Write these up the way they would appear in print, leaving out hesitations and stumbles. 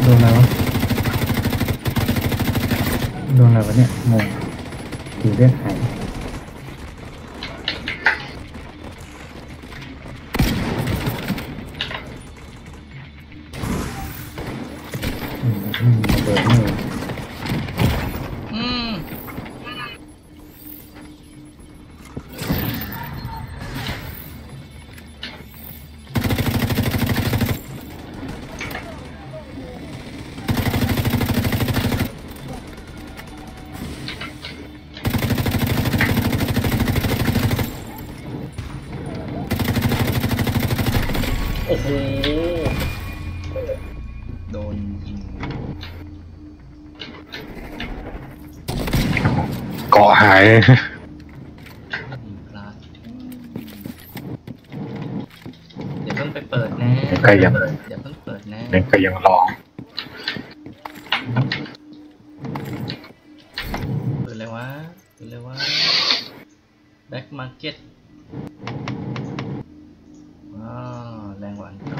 โดนอะไรวะโดนอะไรวะเนี่ยงงดูเลือดหายระเบิดมือโอ้โหโดนยิงเกาะหายพลาดเดี๋ยวเพิ่งไปเปิดนะก็ยังเดี๋ยวเพิ่งเปิดนะยังก็ยังรอเปิดเลยวะเปิดเลยวะแบ็คมาร์เก็ตแรงหวานครับ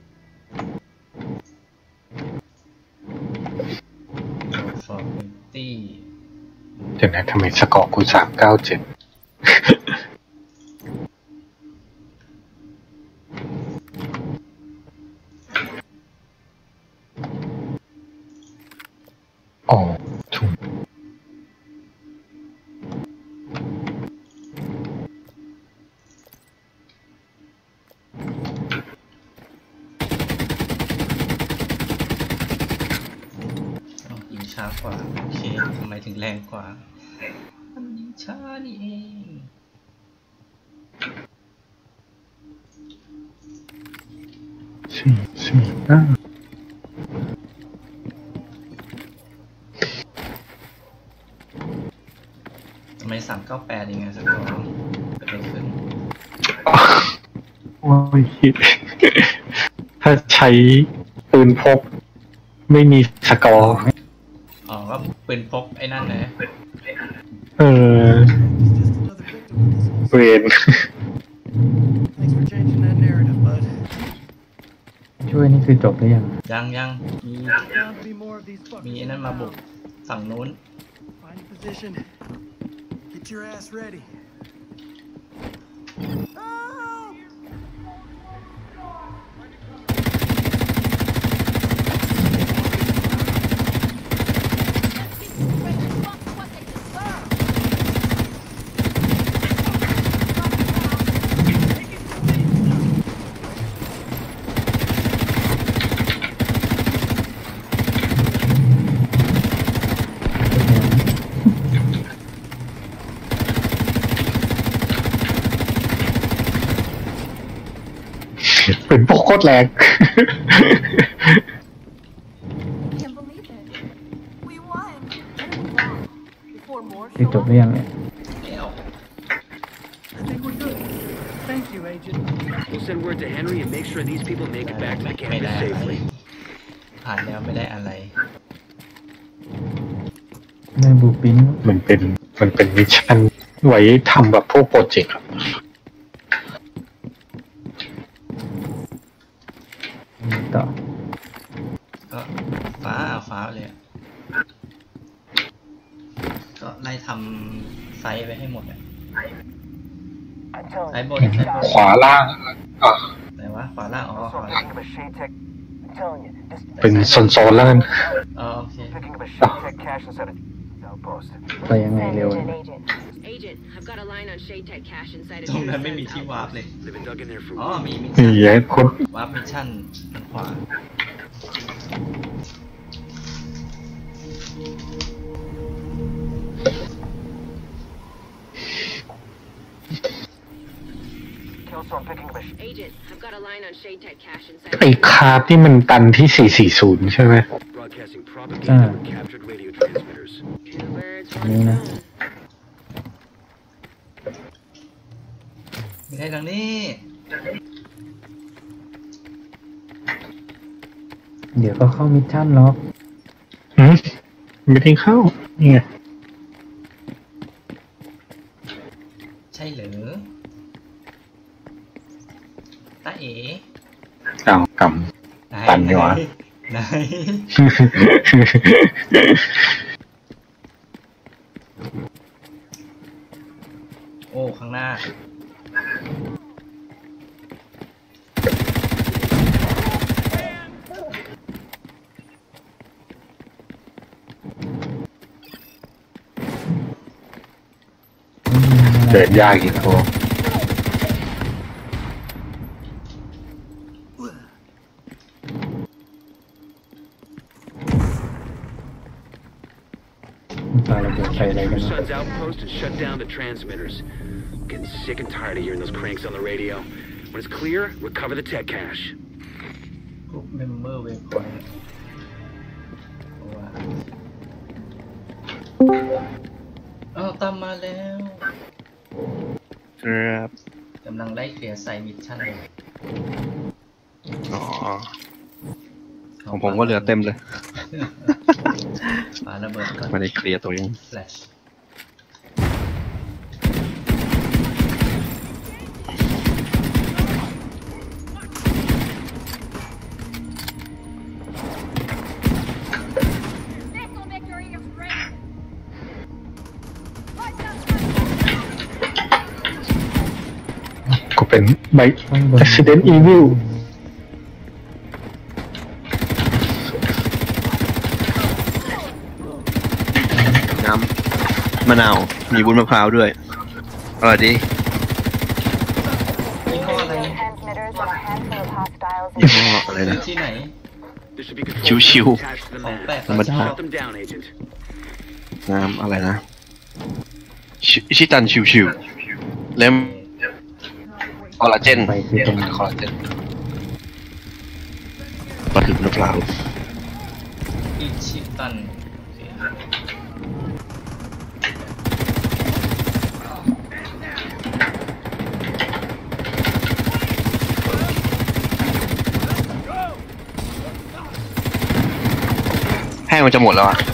ฟอร์มตี้เดี๋ยวนะทำไมสกอร์กู397อ๋อถูกยิงช้ากว่าโอเคทำไมถึงแรงกว่ามันยิงช้านี่เองทำไม398ยังไงสักตัวเกิดอะไรขึ้นโอ้ยถ้าใช้ปืนพกไม่มีสกอร์อ๋อก็ปืนพกไอ้นั่นนะเวนช่วยนี่คือจบหรือยังยังมีไอ้นั่นมาบุกฝั่งนู้นเป็นพวกโคตรแรงคือจบหรือยังเนี่ย We'll send word to Henry and make sure these people make it back to the campus safely. ผ่านแล้วไม่ได้อะไรได้บูปินมันเป็นมิชชั่นไว้ทำแบบพวกโปรเจกต์ต่อก็ฟ้าเลยก็ไล่ทำไซส์ไปให้หมดเลยไซส์บนขวาล่างไหนวะขวาล่างอ๋อขวาล่างเป็นโซนแล้วกันโอเคไปยังไงเร็วตรงนั้นไม่มีที่วาร์ปเลยอ๋อมีคนวาร์ปมิชชั่นทางขวาไอ้คาร์ดที่มันตันที่440ใช่ไหมนี่นะไม่ใช่ทางนี้เดี๋ยวก็เข้ามิชชั่นหรอกไม่ได้เข้านี่ไงใช่หรือตาเอ๋กำตันดีวะไหนโอ้ข้างหน้าเดินยากอีกโคปาระเบิดใส่อะไร Protect กัน your เนาะ son's outpost and shut down the transmitters. I'm getting sick and tired of hearing those cranks on the radio. When it's clear, recover the tech cache. พวกเมมเบอร์เวฟพอยต์อ้าวตามมาแล้วครับกำลังไล่เคลียร์ไซมิชชั่นเลยอ๋อของผมก็เหลือเต็มเลยปาระเบิดก่อนไม่ได้เคลียร์ตัวเองแฟลชกูเป็นไบข้างบน Resident Evil น้ำมะนาว มีวุ้นมะพร้าวด้วยอร่อยดียี่ห้ออะไร Transmitters and a handful of hostiles. ยี่ห้ออะไรนะที่ไหน There should be control Chiu-chiu. panels attached to the Không map. bẹt. Không bẹt. Shut them down, Agent. น้ำอะไรนะชิตันชิวๆเล่มคอลลาเจนไปคือตรงคอลลาเจนปลาถึกมะพร้าวอิชิตันโอเคแห้งมันจะหมดแล้วอ่ะ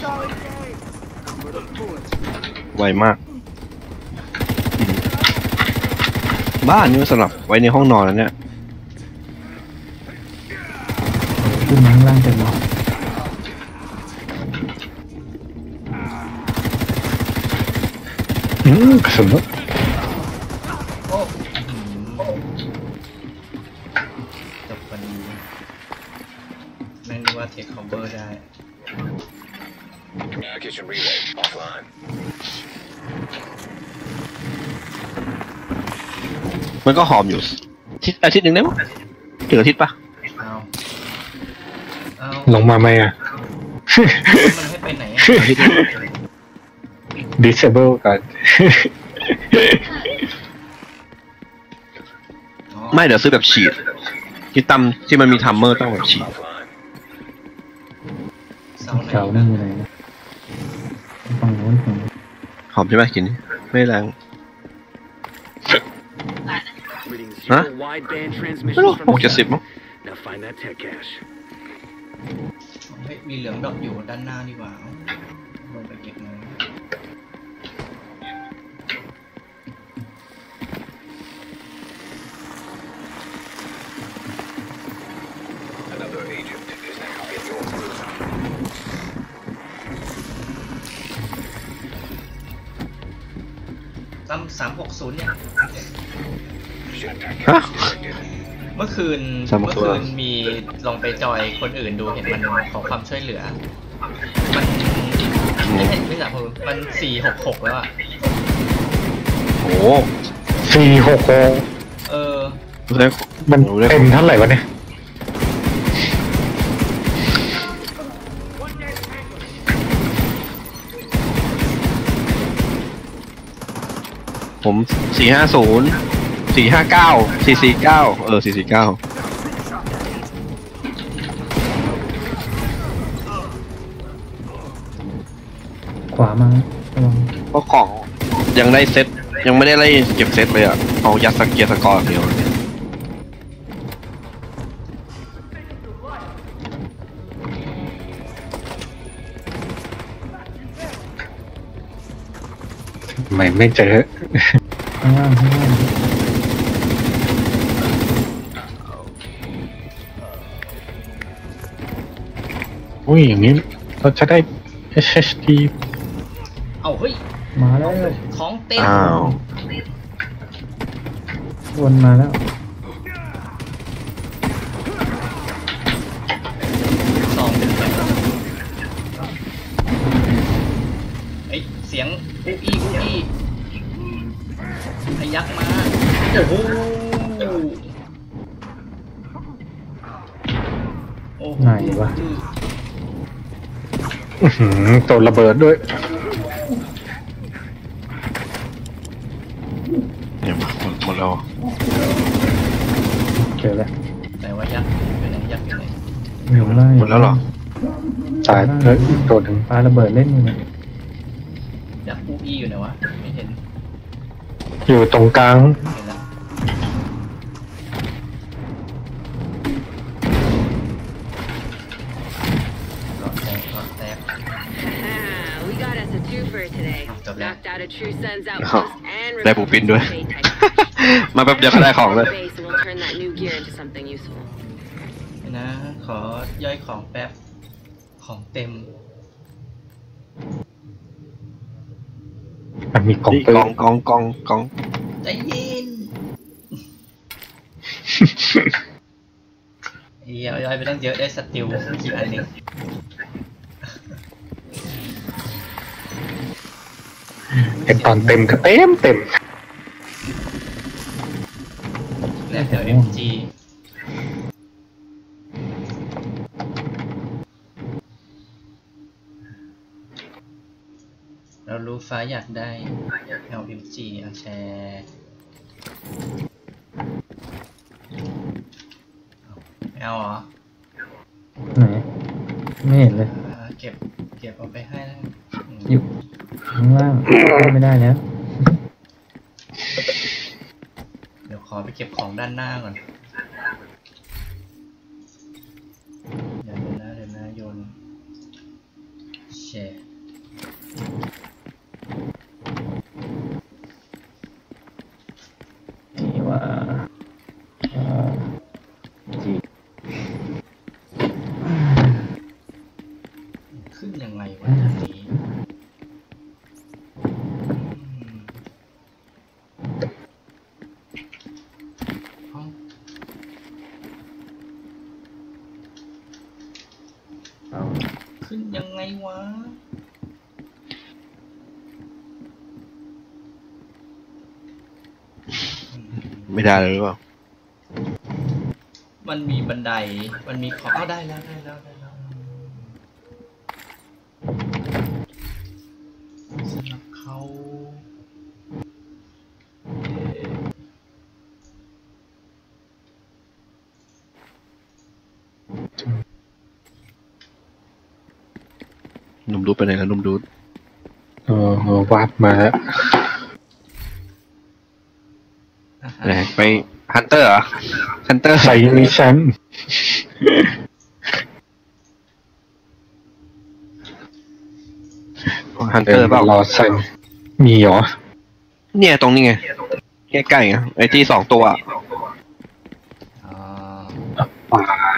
ไวมากอืมบ้านนี้มันสำหรับไว้ในห้องนอนแล้วเนี่ยขึ้นมาข้างล่างเต็มเลยกระสุนโอ้จบพอดีแม่งนึกว่าเทคคอมเบอร์ได้ Kitchen relay offline. มันก็หอมอยู่อาทิตย์หนึ่งได้มั้งถึงอาทิตย์ปะเอาลงมาไหมอ่ะมันให้ไปไหนอะอาทิตย์หนึ่ง Disable กันอ๋อไม่เดี๋ยวซื้อแบบฉีดที่มันมีทัมเมอร์ต้องแบบฉีด Offline. เสาไหนเสานั่นอยู่ไหนนะฝั่งโน้นฝั่งโน้นหอมใช่ไหมกินไม่แรง Reading Huh? zero wideband ไม่รู้ transmissions from 60-70 the มั้ง Now find that tech cache. เฮ้ยมีเหลืองดอกอยู่ด้านหน้าดีกว่าลงไปเก็บเงิน ตั้ม360เนี่ยฮะเมื่อคืน 360 มีลองไปจอยคนอื่นดูเห็นมันขอความช่วยเหลือ มันไม่ใช่ไม่สามคนมัน466แล้วอ่ะโอ้ 466 เออได้มันโอ้ได้เต็มเท่าไหร่วะเนี่ยผม450 459 449 449 ขวามาระวังเพราะของยังได้เซ็ตยังไม่ได้ไล่เก็บเซ็ตเลยอ่ะเอายัดสเกียร์สกอร์อย่างเดียวไม่เจอข้างล่างข้างล่างกอุ้ยอย่างนี้เราจะได้ HHD เอาเฮ้ยมาแล้วของเต็มอ้าววนมาแล้วสองเป็นไปเฮ้ยเสียงอุ๊อี้พยักมาโอ้โหโอ้โหไหนวะโดนระเบิดด้วยเนี่ยหมดแล้วเจอแล้วแต่ว่ายักษ์อยู่ไหนยักษ์อยู่ไหนอยู่ข้างล่างหมดแล้วเหรอตายเลยโดนถึงปาระเบิดเล่นอยู่เนี่ยยักษ์อุ๊อี้อยู่ไหนวะไม่เห็นอยู่ตรงกลางเห็นแล้วรอดแตก We got us a twofer today. Stop that. Knocked out a true sun's outpost and ได้ปูปินด้วย J type. มาแบบเดียวก็ได้ของเลย Base and we'll turn that new gear into something useful. นะ ขอย่อยของแป๊บ ของเต็มมันมีกล่องนี่ปืกนองใจเย็นย่อยไปตั้งเยอะได้สติลกี่อันเองไอตอนเต็มก็เต็มและเดี๋ยว MG เรารู้ฟ้าอยากได้ LMG อ่ะแชร์เอาเหรอไหนไม่เห็นเลยเก็บเอาไปให้นะอืมอยู่ข้างล่างไม่ได้แล้วเดี๋ยวขอไปเก็บของด้านหน้าก่อน เดี๋ยวนะโยนแชร์นี่ว่าจีขึ้นยังไงวะทางนี้เอ้าขึ้นยังไงวะไม่ได้เลยหรือเปล่ามันมีบันได มันมีของได้แล้วสำหรับเขาหนุ่มดูดไปไหนแล้วหนุ่มดูดวาร์ปมาแล้วไหนไปฮันเตอร์เหรอฮันเตอร์ใส่มิชชั่นฮันเตอร์เปล่ารอใส่มีเหรอเนี่ยตรงนี้ไงใกล้ๆไงไอ้ที่2 ตัวอะอ๋อป่า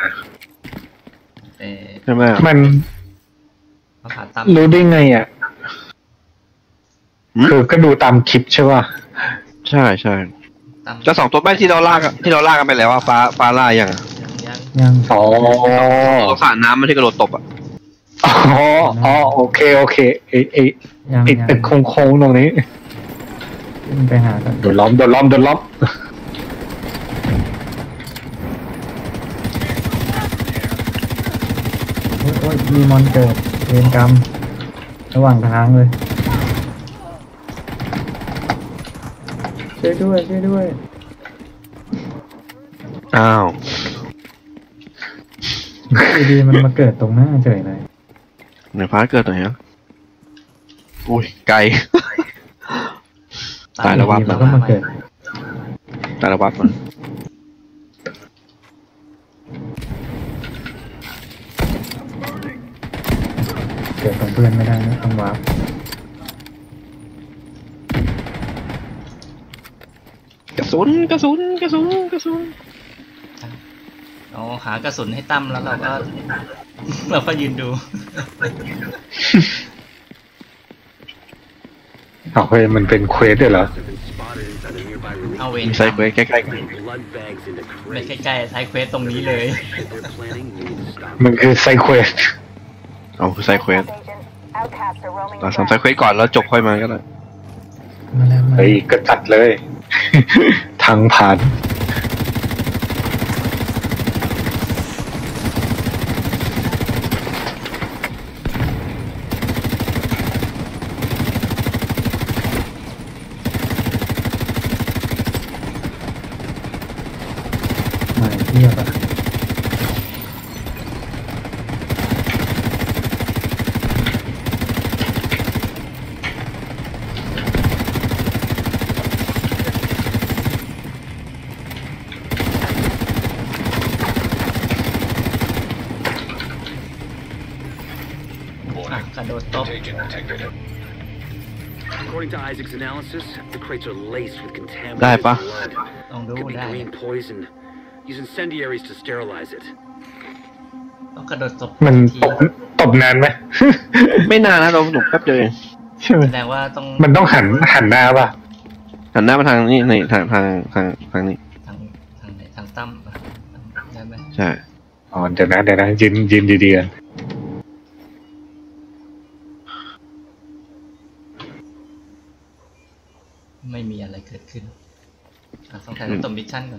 ใช่ไหมมันมาผ่าตับรู้ได้ไงอ่ะ คือก็ดูตามคลิปใช่ป่ะใช่ตับเจ้า2 ตัวแม่ที่เราลากกันไปแล้วว่าฟ้าล่ายังอะยังยังอ๋อตัวสระน้ำมันที่กระโดดตบอะอ๋อโอเคไอ้ยังตึกโค้งๆตรงนี้ขึ้นไปหากันโดนล้อมโอ้ยมีมอนเกิดเวรกรรมระหว่างทางเลยช่วยด้วยอ้าวดีๆมันมาเกิดตรงหน้าเฉยเลยไหนฟ้าเกิดไหนฮะอุ้ยไกล ตายแล้ววับดีๆมัมัน นก็มาเกิดตายแล้ววับมันเกิดของเพื่อนไม่ได้นะต้องวาร์ปกระสุนเราหากระสุนให้ตั้มแล้วเราก็เราก็ยืนดูเอาเฮ้ยมันเป็นเควสด้วยเหรอ Have been spotted inside a nearby เอาเว release. รมีไซเควสใกล้ๆกัน Blood bags into ไม่ crates. ใกล้ๆไซเควสตรงนี้เลย They're planning, we need to stop. มันคือไซเควสเอาคือไซเควส Agent, outcasts are roaming เรา the ทำไซ ground. เควสก่อนแล้วจบค่อยมาก็ได้มาแล้วมาเฮ้ยก็จัดเลย ทางผ่านมาเทียบอ่ะอ่ะกระโดดตบ According to Isaac's analysis, the crates are laced with ได้ contaminated ปะ blood. ลองดู Could be ได้ green poison. Use incendiaries to sterilize it. ต้องกระโดดตบมันทีตบนานไหมไม่นานนะเราหนุกแป๊บเดียวเองใช่ไหมแสดงว่าต้องมันต้องหันหน้าป่ะหันหน้ามาทางนี้นี่ทางนี้ทางไหนทางตั้มอ่ะได้ไหมใช่อ๋อเดี๋ยวนะยืนดีๆกันไม่มีอะไรเกิดขึ้นอ่ะต้องถ่ายตบมิชชั่นก่อน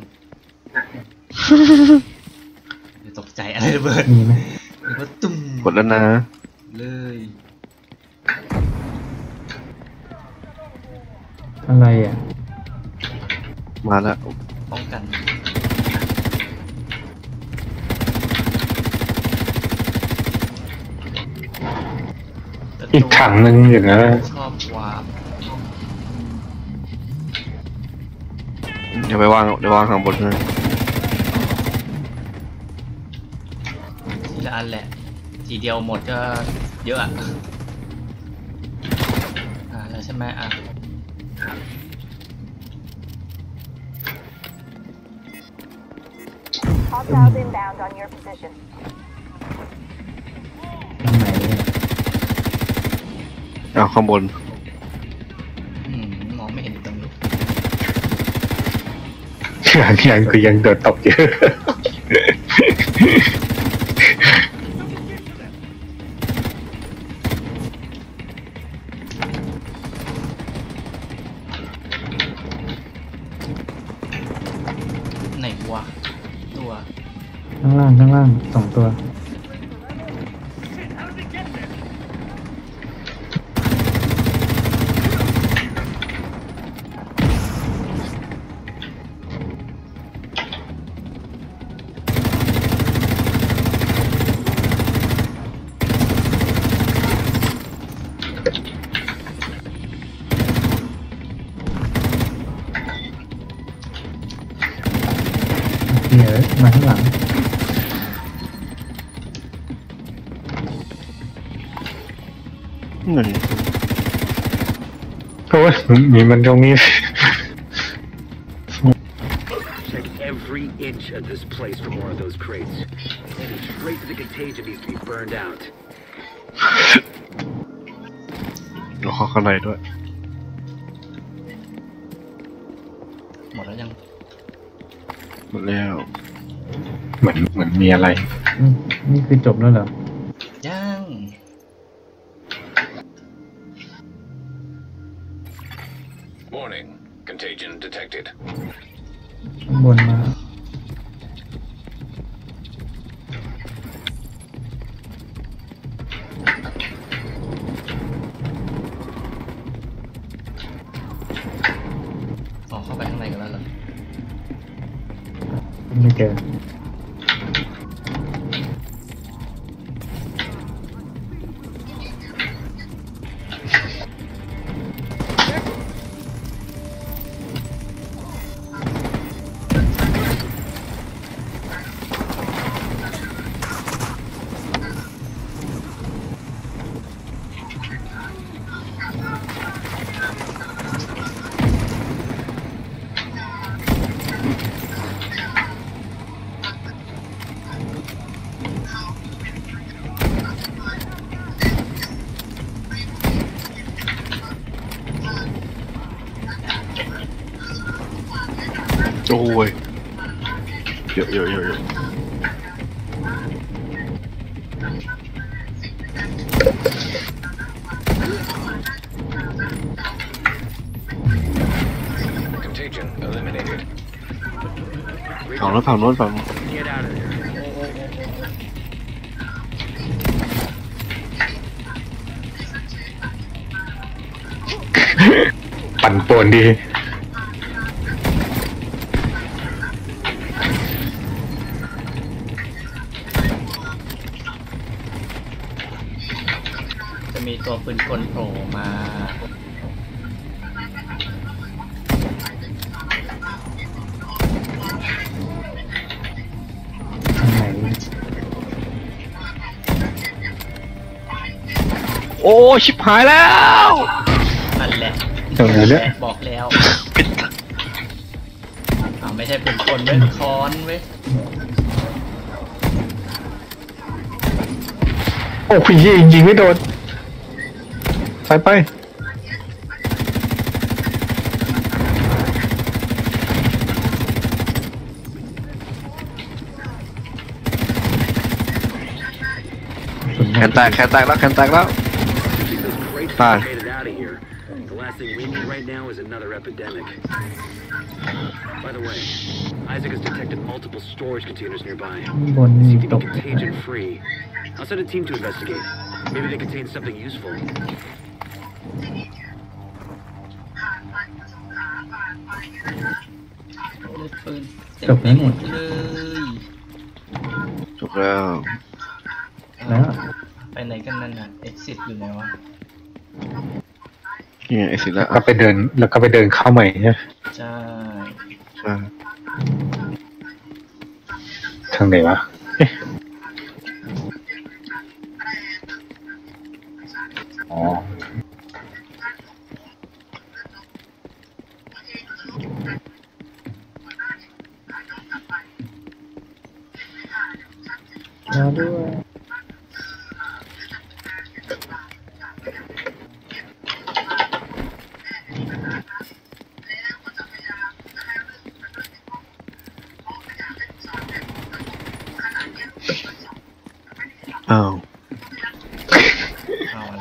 เดี๋ยวตกใจอะไรระเบิดมีไหมหรือว่าตุ้มกดแล้วนะเลยอะไรอ่ะมาแล้วป้องกันอีกถังหนึ่งอยู่นะชอบวาร์ปเดี๋ยววางข้างบนนะทีละอันแหละ ทีเดียวหมดก็เยอะอ่ะแล้วใช่ไหมอ่ะ Hostiles inbound on your position. ทางไหนเนี่ยเอาข้างบนมองไม่เห็นตรงนี้ยังคือยังโดดตบอยู่ไหนวะตัวข้างล่าง2 ตัว เดี๋ยวมาข้างหลังหนึ่งโอ้ยมีมันตรงนี้ Check every inch of this place for more of those crates. Any trace of the contagion needs to be burned out. เอาเข้าข้างในด้วยหมดแล้วยังหมดแล้วเหมือนมีอะไรนี่คือจบแล้วเหรอยัง Warning. Contagion detected. ข้างบนมาเข้าไปข้างในกันแล้วเหรอไม่เจอเโอ้ยเยอะเยอะเยอะเยอะ Contagion eliminated. ฝั่งโน้นฝั่งโน้นฝั่งโน้น Get out of there. ปั่นป่วนดีจะมีตัวปืนกลโผล่มาทางไหนโอ้ชิบหายแล้วนั่นแหละตรงไหนเนี่ยบอกแล้วปิดไม่ใช่ปืนกลเว้ยค้อนเว้ยโอ้ยยิงไม่โดนไปแขนแตกแขนแตกแล้วแขนแตกแล้ว Keep those crates Fine. located out of here. The last thing we need right now is another epidemic. By the way, Isaac has detected multiple storage containers nearby. ข้างบนนี่ Seem to ต be ก contagion free. I'll send a team to investigate. Maybe they contain something useful. ปืนเต็มไปหมดเลยจบแล้วแล้วไปไหนกันนั่นน่ะ exit อยู่ไหนวะนี่ไงไอ้สิแล้วก็ไปเดินแล้วก็ไปเดินเข้าใหม่ใช่ไหมใช่ใช่ทางไหนวะเอ๊ะอ๋อแล้วด้วยอ้าวเอาอะไร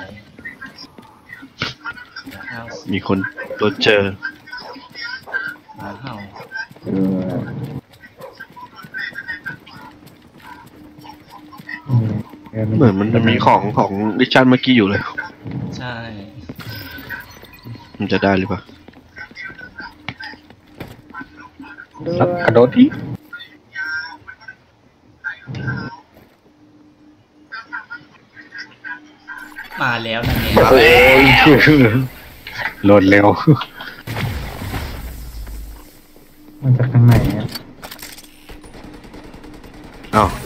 เอามีคนโดนเจอหมาเห่าเหมือนมันจะมีของดิชันเมื่อกี้อยู่เลยใช่มันจะได้หรือเปล่าแล้วกระโดดอีกมาแล้วนั่นไงโอ้ยโหลดเร็วมันจากทางไหนอ่ะอ้าว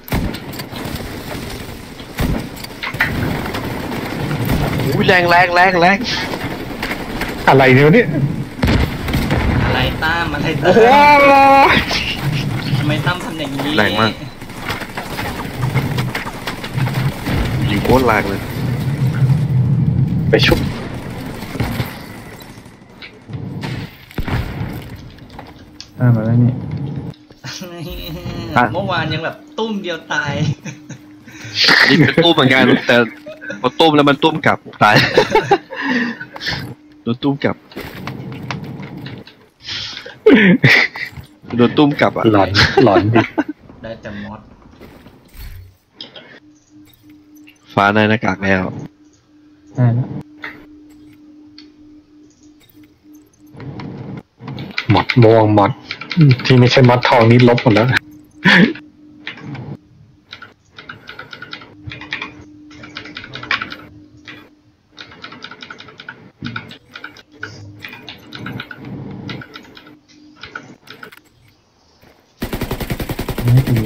อุ้ยแรงแรงแรงแรงอะไรเนี่ยอะไรตั้มอะไรโอ้ตั้มโหทำไมตั้มทำอย่างนี้แรงมาก ยิงโคตรแรงเลยไปชุบตามมาแล้วนี่เมื่อวานยังแบบตุ้มเดียวตายนี่คือตุ้มเหมือนกันแต่พอตุ้มแล้วมันตุ้มกลับตายโดนตุ้มกลับโดนตุ้มกลับอ่ะหลอนดิได้แต่มอสฟ้าในหน้ากากแล้วได้แล้วมอดม่วงมอดที่ไม่ใช่มอดทองนี่ลบหมดแล้วไม่ดี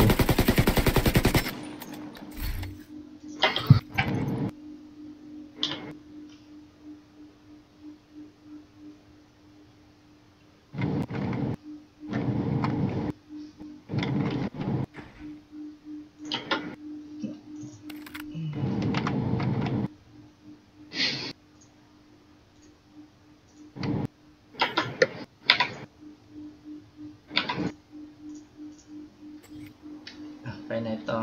อต่อ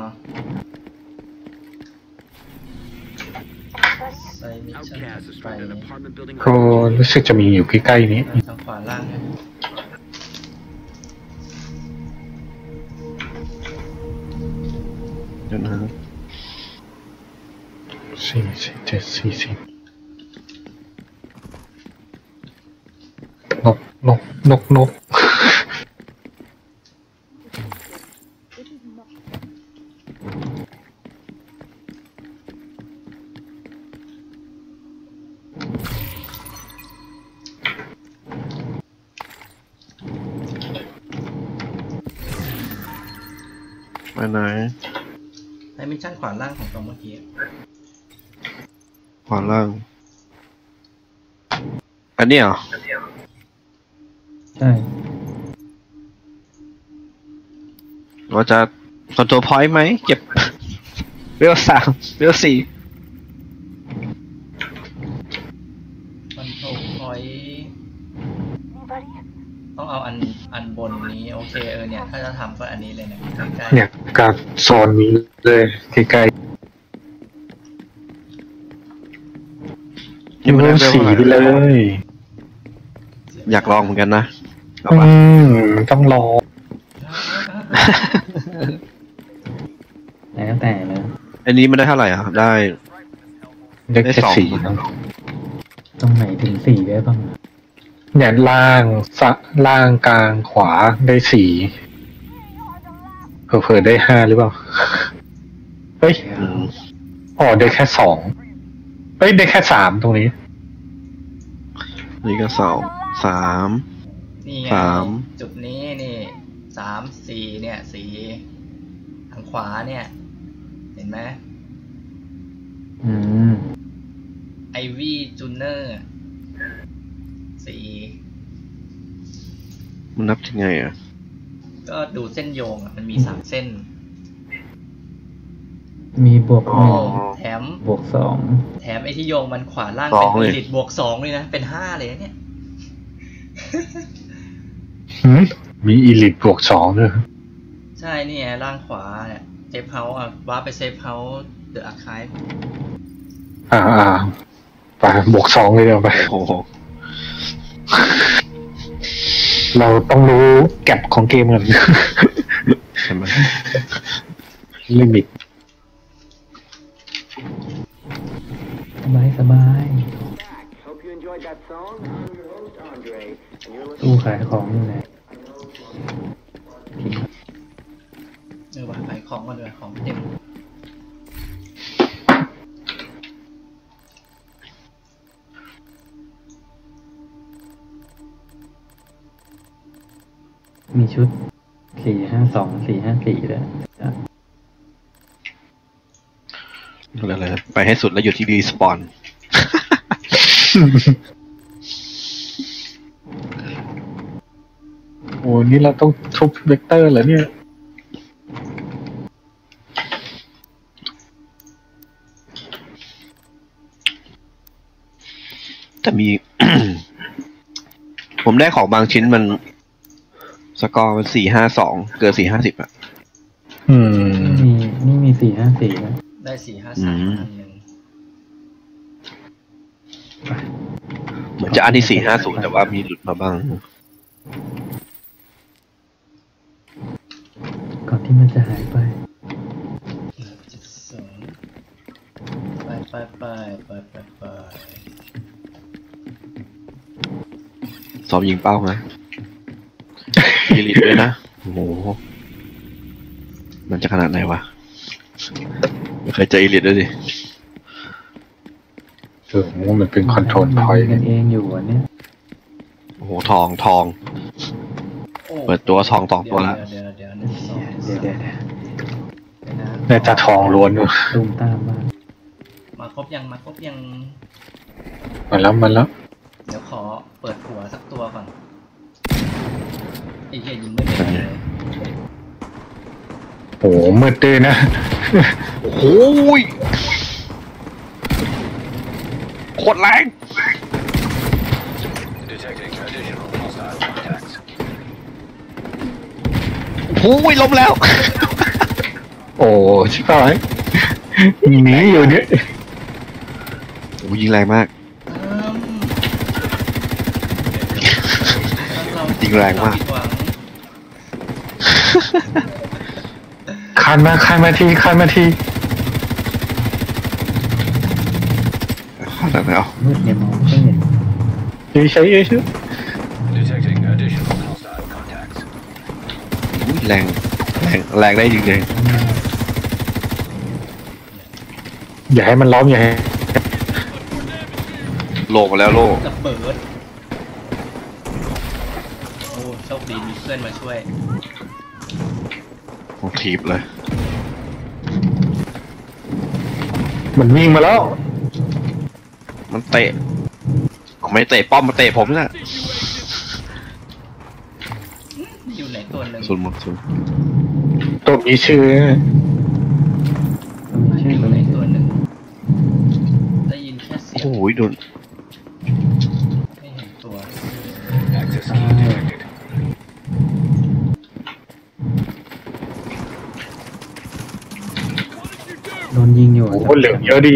ใส่มิชชั่น Outcasts is ไป from an apartment building. ก็รู้สึกจะมีอยู่ใกล้ๆนี้ทางขวาล่างนะเดี๋ยวนะ 40 นกไปไหนไอ้มิชชั่นขวาล่างของตรงเมื่อกี้ขวาล่าง อันนี้เหรอใช่เราจะคอนโทรลพอยต์ไหมเก็บเวล3เวล4 มันโถพอย Anybody? ต้องเอาอันบนนี้โอเคเนี่ยถ้าจะทำก็อันนี้เลยเนี่ยใกล้เนี่ยกับโซนนี้เลยใกล้ๆยังไม่ได้เวลสีเท่าไหร่ไปเลยๆอยากลองเหมือนกันนะเอาอืปะมันต้องรอแล้วแต่เลยอันนี้มันได้เท่าไหร่อ่ะ ได้ได้ได้แค่สองสีนะตรงไหนถึง4ได้บ้างเนี่ยล่างกลางขวาได้สีเผลอๆได้5หรือเปล่าเฮ้ยอืมอ๋อได้แค่2เฮ้ยได้แค่3ตรงนี้นี่ก็3 นี่ไงสามจุดนี้นี่3 4เนี่ยสีทางขวาเนี่ย เห็นไหมอืมไอวี่จูเนอร์สีมันนับยังไงอ่ะก็ดูเส้นโยงมันมี3เส้นมีบวกอ๋อแถม 1บวก2 แถมไอที่โยงมันขวาล่างสอเป็นงเลยอีลิตบวก2เลยนะเป็น5เลยนะเนี่ยมีอีลิทบวก2ด้วยใช่นี่ไงล่างขวาเนี่ยเซฟเฮาส์ว้าไปเซฟเฮาส์เดอะอาร์คายไปบวก2เลยเดียวไปโอ้โหเราต้องรู้แก็บของเกมกันใช่ไหมลิมิตสบาย Hope you enjoyed that song. I'm your host, Andre, and you're ตู้ listening. ขายของอยู่ไหนว่าขายของกันด้วยของเต็มมีชุด 452 454เลยจ้ะอะไรไปให้สุดแล้วอยู่ที่รีสปอนโอ้นี่เราต้องทุบเวกเตอร์เหรอเนี่ยแต่มี ผมได้ของบางชิ้นมันสกอร์มัน4-5-2 เกิน4-50อ่ะนี่มี454นะได้ 4-5-3 อันหนึ่งเหมือนจะอันที่4-5-0 แต่ว่ามีหลุดมาบ้างก่อนที่มันจะหายไปไปซ้อมยิงเป้านะ อีลิทด้วยนะ โอ้โห มันจะขนาดไหนวะ ไม่เคยเจออีลิทด้วยสิมันเป็นคอนโทรลพอยต์กันเองอยู่อันเนี้ยโอ้โห ทอง เปิดตัวทอง2ตัวแล้วเดี๋ยวเดี๋ยวน่าจะทองล้วนอยู่ตูมตามมามาครบยังมาแล้วเดี๋ยวขอเปิดหัวสักตัวก่อนไอ้เหี้ยยิงไม่เป็นเลยโอ้โหมืดด้วยนะโอ้ยโคตรแรง Detecting additional hostile contacts. โอ้ยล้มแล้ว โอ้ชิบหายหนีอยู่เนี่ยโอ้ยิงแรงมาก ยิงแรงมากผิดหวังคันมาทีขนาดนั้นเอามืดเนี่ยมองไม่เห็นใช้ Detecting additional hostile contacts. อุ๊ยแรงได้จริงเลยอย่าให้มันล้อมอย่าให้โลมาแล้วโลระเบิดโอ้โชคดีมีเพื่อนมาช่วยผมทีบเลยมันวิ่งมาแล้วมันเตะไม่เตะป้อมมาเตะผมนี่แหละอยู่ไหนตัวหนึ่งศูนย์หมดศูนย์ตัวมีชื่อมันมีชื่ออตัยู่วไหนนี้ตัวหนึ่งได้ยินแค่เสียงโอ้ยโดนไม่เห็นตัว Access key detected. โดนยิงอยู่โอ้โหเหลืองเยอะดี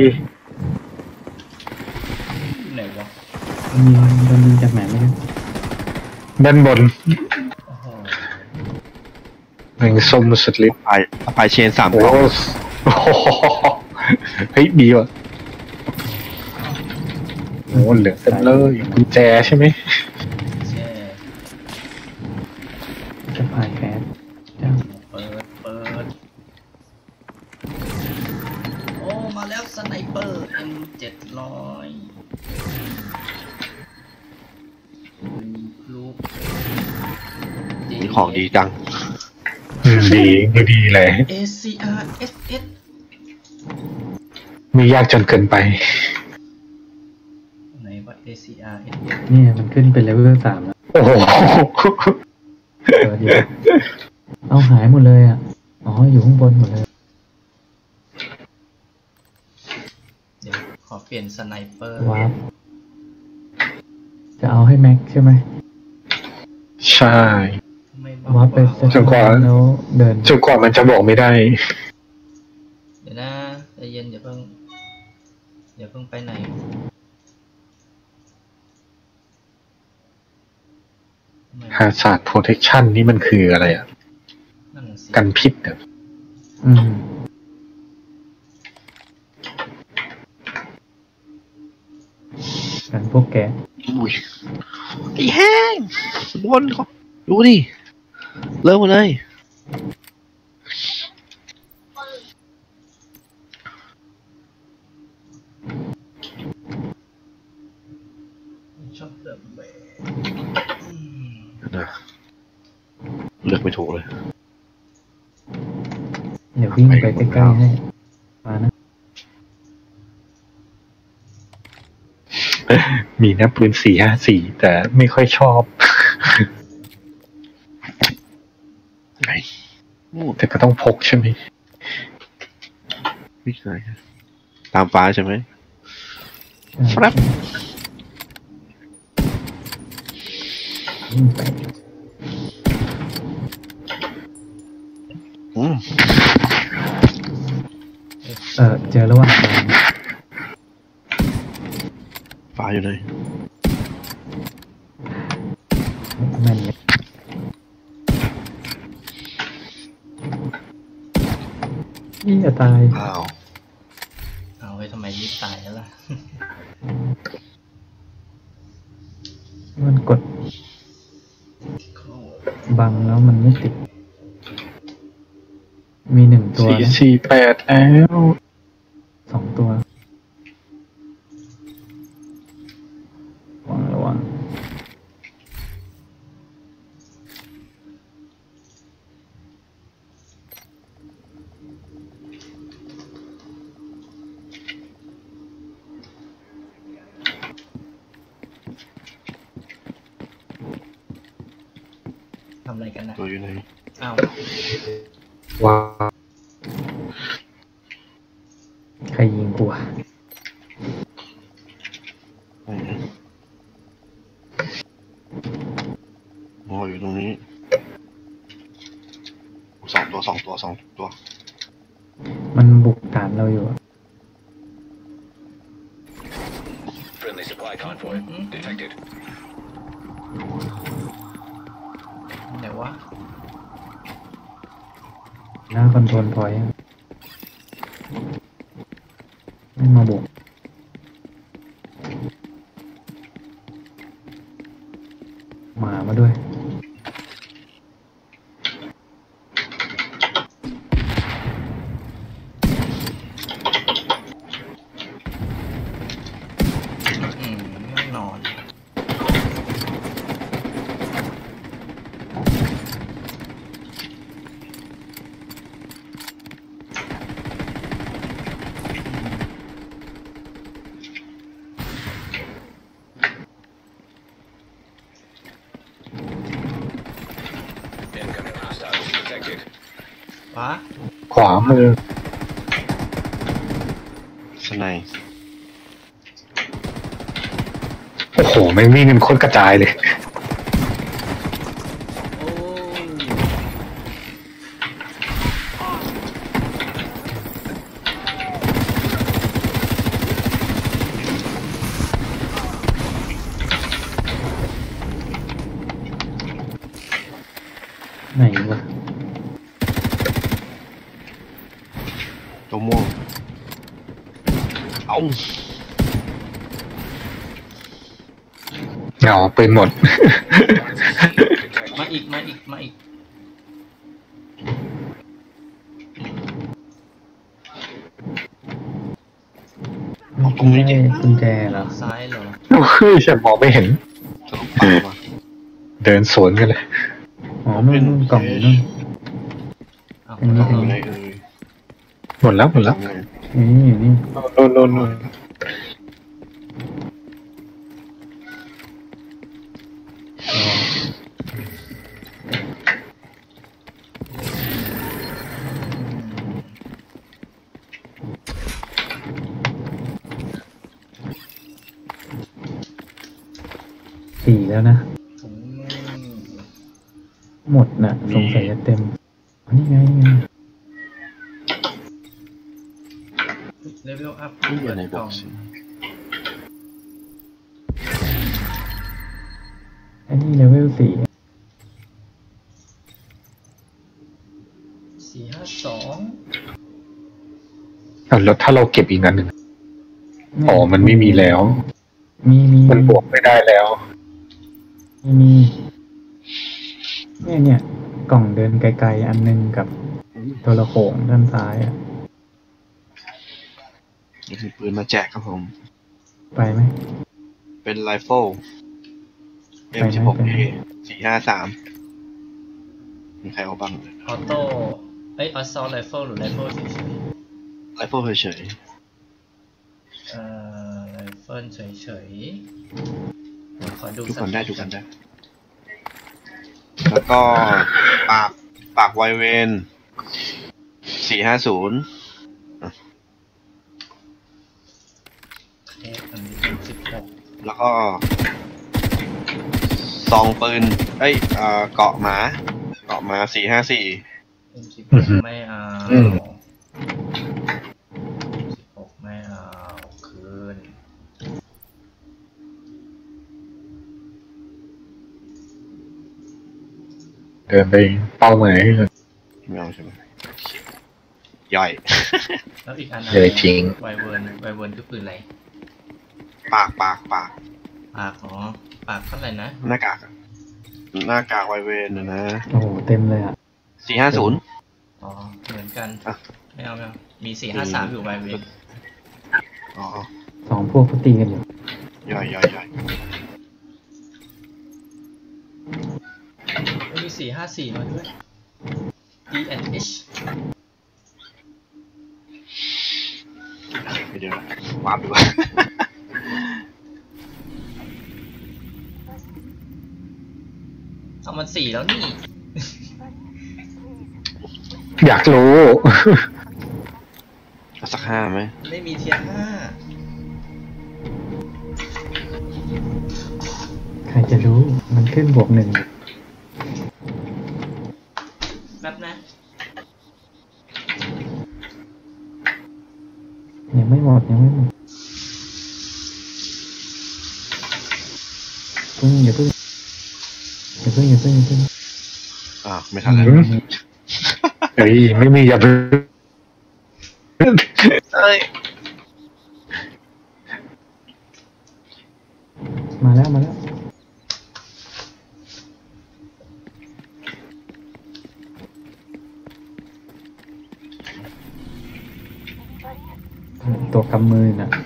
อยู่ไหนวะโดนยิงจากไหนไม่รู้ด้านบนโอ้โหแม่งส้มสุดฤทธิ์ไปเชน3 โอ้กล่องโหเฮ้ยดีว่ะโอ้เหลืองเต็มเลยกุญแจใช่ไหมแช่จะพายแคสจ้าเปิดโอ้มาแล้วสไนเปอร์ M700 ลูกนี่ของดีจังดีเลย ACR SS ไม่ยากจนเกินไปไหนว่า ACR SS เนี่ยมันขึ้นเป็นเลเวล3แล้วโอ้โหเดี๋ยวเอาหายหมดเลยอ่ะอ๋ออยู่ข้างบนหมดเลยเดี๋ยวขอเปลี่ยนสไนเปอร์วาร์ปจะเอาให้แม็กใช่ไหมใช่ไม่วาร์ปไปสักจนกว่าแล้วเดินจนกว่ามันจะบอกไม่ได้เดี๋ยวนะใจเย็นอย่าเพิ่งไปไหนหาศาสตร์ protection นี่มันคืออะไรอ่ะนั่นน่ะสิกันพิษเหรออืมกันพวกแกอุ้ยไอ้แห้งบนเขาดูดิเริ่มหมดเลยชอบเติมเบรนะเลือกไม่ถูกเลยเดี๋ยววิ่งไปใกล้ๆให้มานะมีนะปืน454แต่ไม่ค่อยชอบไอ้แต่ก็ต้องพกใช่ไหมไม่ใช่ตามฟ้าใช่ไหม ครับวิ่งไปอืมเจอระหว่างทางฟ้าอยู่เลยแม่นเลยนี่จะตายอ้าวเอาไว้ทำไมรีบตายแล้วล่ะมันกดบังแล้วมันไม่ติด มี1 ตัวนะ 448แล้ว 2 ตัวระวังทำอะไรกันนะตัวอยู่ไหนอ้าวว้าวใครยิงกูอะไหนนะอ๋ออยู่ตรงนี้2 ตัวบุกฐานเราอยู่อะ Friendly supply convoy detected. ไหนวะหน้าคอนโทรลพอยต์ไม่มาบุกหมามาด้วยไม่นอน Incoming hostiles detected. วะขวามือสไนป์โอ้โหแม่งวิ่งกันโคตรกระจายเลยโอ้ไหนวะตัวม่วงเอ้าเหงาปืนหมดมาอีกมาอีกมาอีกกูไม่ได้กุญแจเหรอซ้ายเหรอเฮ้ยฉันมองไม่เห็นทะลุปากว่ะเดินสวนกันเลยอ๋อนู่นกล่องอยู่นู่นเอาอันนี้เอาไงเอ่ยหมดแล้วหมดแล้วเอาไงอยู่นี่โน่นโน่นโน่นสี่แล้วนะถุงหมดน่ะสงสัยจะเต็มอ๋อนี่ไงนี่ไงเลเวลอัพนี่อยู่ในกบ็ล่ออก งซ์อันนี้เลเวลสี่ 452 อ่ะแล้วถ้าเราเก็บอีกอันหนึ่งอ๋อมันไม่มีแล้วมีมันบวกไม่ได้แล้วมีเนี่ยกล่องเดินไกลๆอันหนึงกับโทรโขงด้านซ้ายอ่ะมีปืนมาแจกครับผมไปไหมเป็นไรเฟิล M16A 453มีใครเอาบ้างออโต้เอ้ยออสซอลไรเฟิลหรือไรเฟิลเฉยไรเฟิลเฉยไรเฟิลเฉยๆเดี๋ยวขอดูๆดูสักันได้ดูกันได้ แล้วก็ปากไวเวน450 เทปอันนี้เป็น16 แล้วก็ซองปืนเกาะหมา454 เป็น16ไม่เอาอืม 16ไม่เอาคืนเดินไปเป้าหมายให้ก่อนไม่เอาใช่ไหมย่อยแล้วอีกอันเลยทิ้งไวเวิร์นคือปืนอะไรปากปากอ๋อปากเท่าไหร่นะหน้ากากไวเวนนะโอ้โหเต็มเลยอ่ะ 450 อ๋อเหมือนกันอ่ะไม่เอามี453อยู่ไวเวิร์นอ๋อสองพวกเขาตีกันอยู่ย่อยมี454มาด้วย D&H เดี๋ยววาร์ปดีกว่าเอามัน4แล้วนี่อยากรู้เอาสัก5ไหมไม่มีเทียร์5 ใครจะรู้มันขึ้นบวก 1 แป๊บนะอย่าเพิ่งอย่าเพิ่งอย่าเพิ่งอย่าเพิ่งไม่ทันแล้วเฮ้ยไม่มีอย่าเพิ่งมาแล้วมาแล้วตัวกำมือน่ะ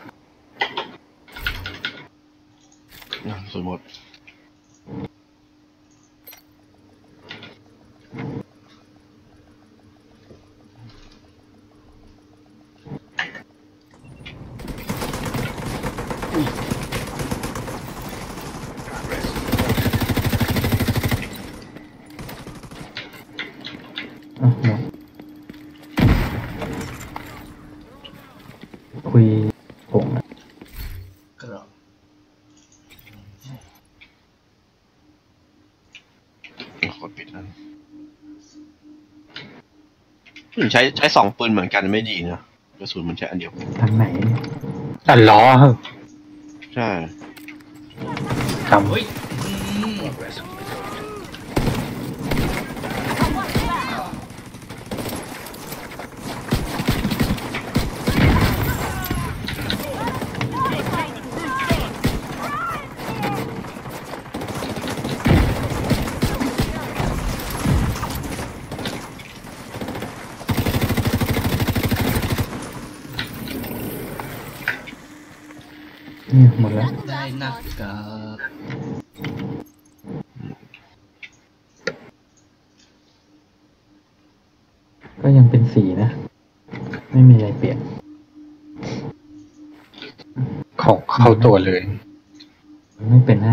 สมมติอ่ะหมดคุยโป่งอ่ะกรอบกดปิดนั่นใช้2 ปืนเหมือนกันไม่ดีนะกระสุนมันใช้อันเดียวกันทางไหนอันล้อใช่ทเฮ้ย Progress detected. นี่หมดแล้วได้หนักกับก็ยังเป็นสีนะ ไม่มีอะไรเปลี่ยนำของเข้าตัวเลยไม่เป็นหน้า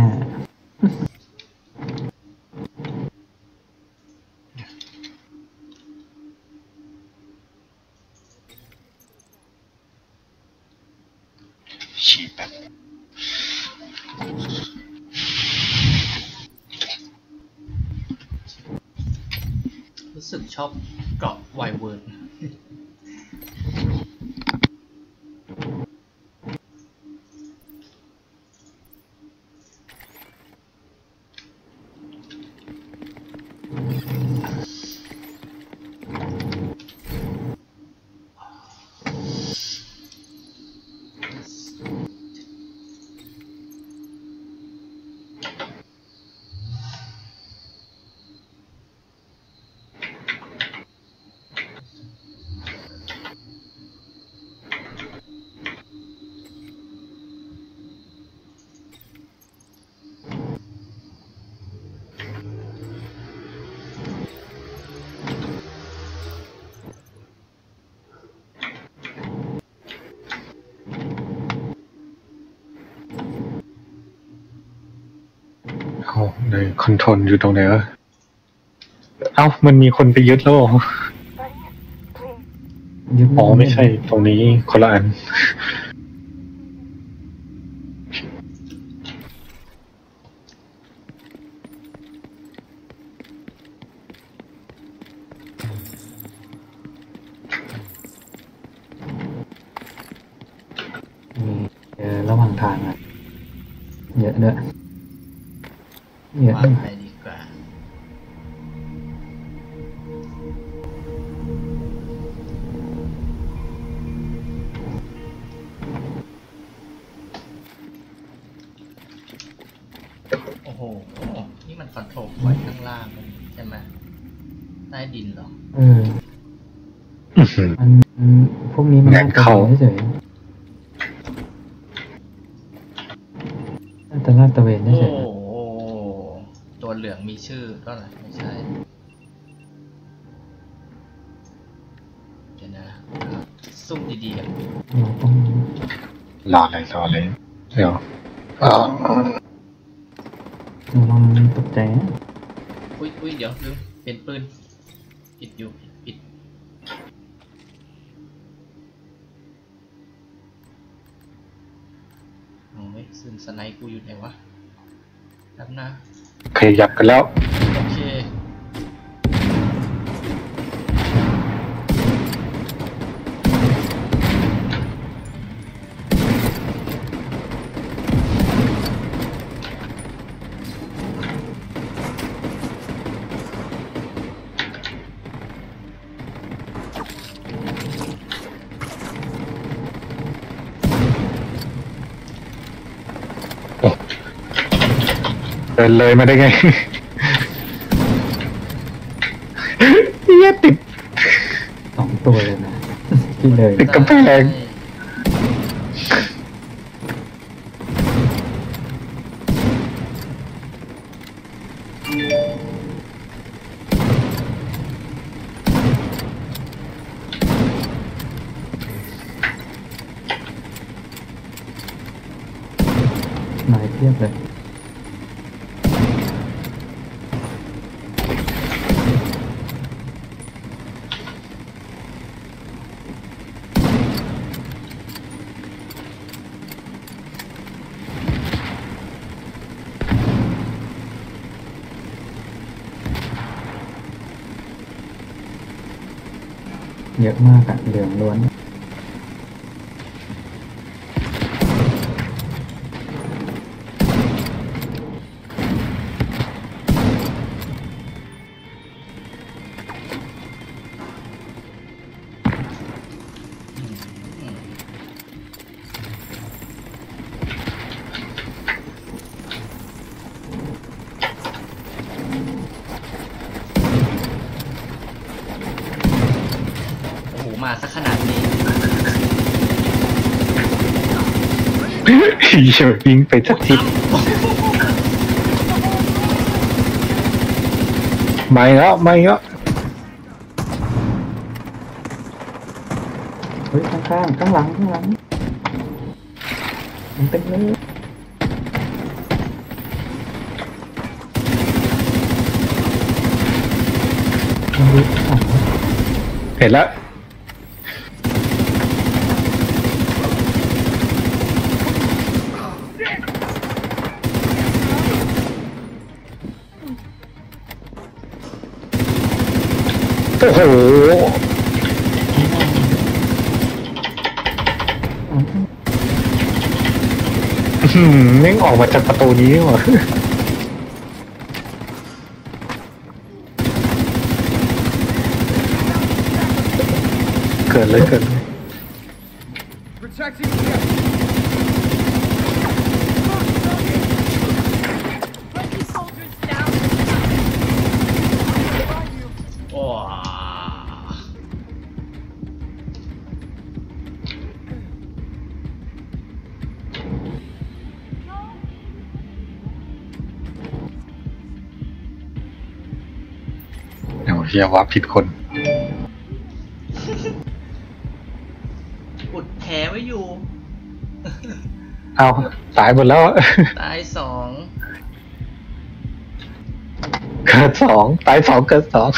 ฉีดแบบรู้สึกชอบเกราะไวเวิร์ดเอาในคอนโทรลอยู่ตรงไหนวะเอ้ามันมีคนไปยึดแล้วเหรอยึดอ๋อไม่ใช่ตรงนี้คนละอันมีระหว่างทางอ่ะ เยอะด้วยเยอะวางไปดีกว่า โอ้โห นี่มันคอนโทรลไว้ข้างล่างใช่ไหมใต้ดินเหรออื้อหือมันพวกนี้มันงานเข้าเฉยๆน่าจะลาดตระเวนเฉโอ้ยโห ตัวเหลืองมีชื่อก็เหรอไม่ใช่ เดี๋ยวนะซุ่มดีๆกันๆเราต้องรอเลยเดี๋ยวอ่าระวังตกใจนะอุ้ยเดี๋ยวลืมเป็นปืนปิดอยู่ปิดโอ้ยซึมสไนกูอยู่ไหนวะรับนะขยับกันแล้วโอเคเดินเลยมาได้ไงเหี้ยติด 2 ตัวเลยนะ ที่เลยติดกำแพงนายเทียบเลย เยอะมากอะเหลืองล้วนโอ้โหมาสักขนาดนี้เฉยยิงไปสักทีไม่แล้วไม่แล้วเฮ้ยข้างๆข้างหลังมันเต็มเลยมันดูข้างหลังเห็นแล้วโอ้โหแม่งออกมาจากประตูนี้ว่ะเกิดเลยว้าเดี๋ยวเฮียว่าผิดคนอุดแผลไว้อยู่เอาตายหมดแล้วตาย2 เกิดสองตาย2เกิด2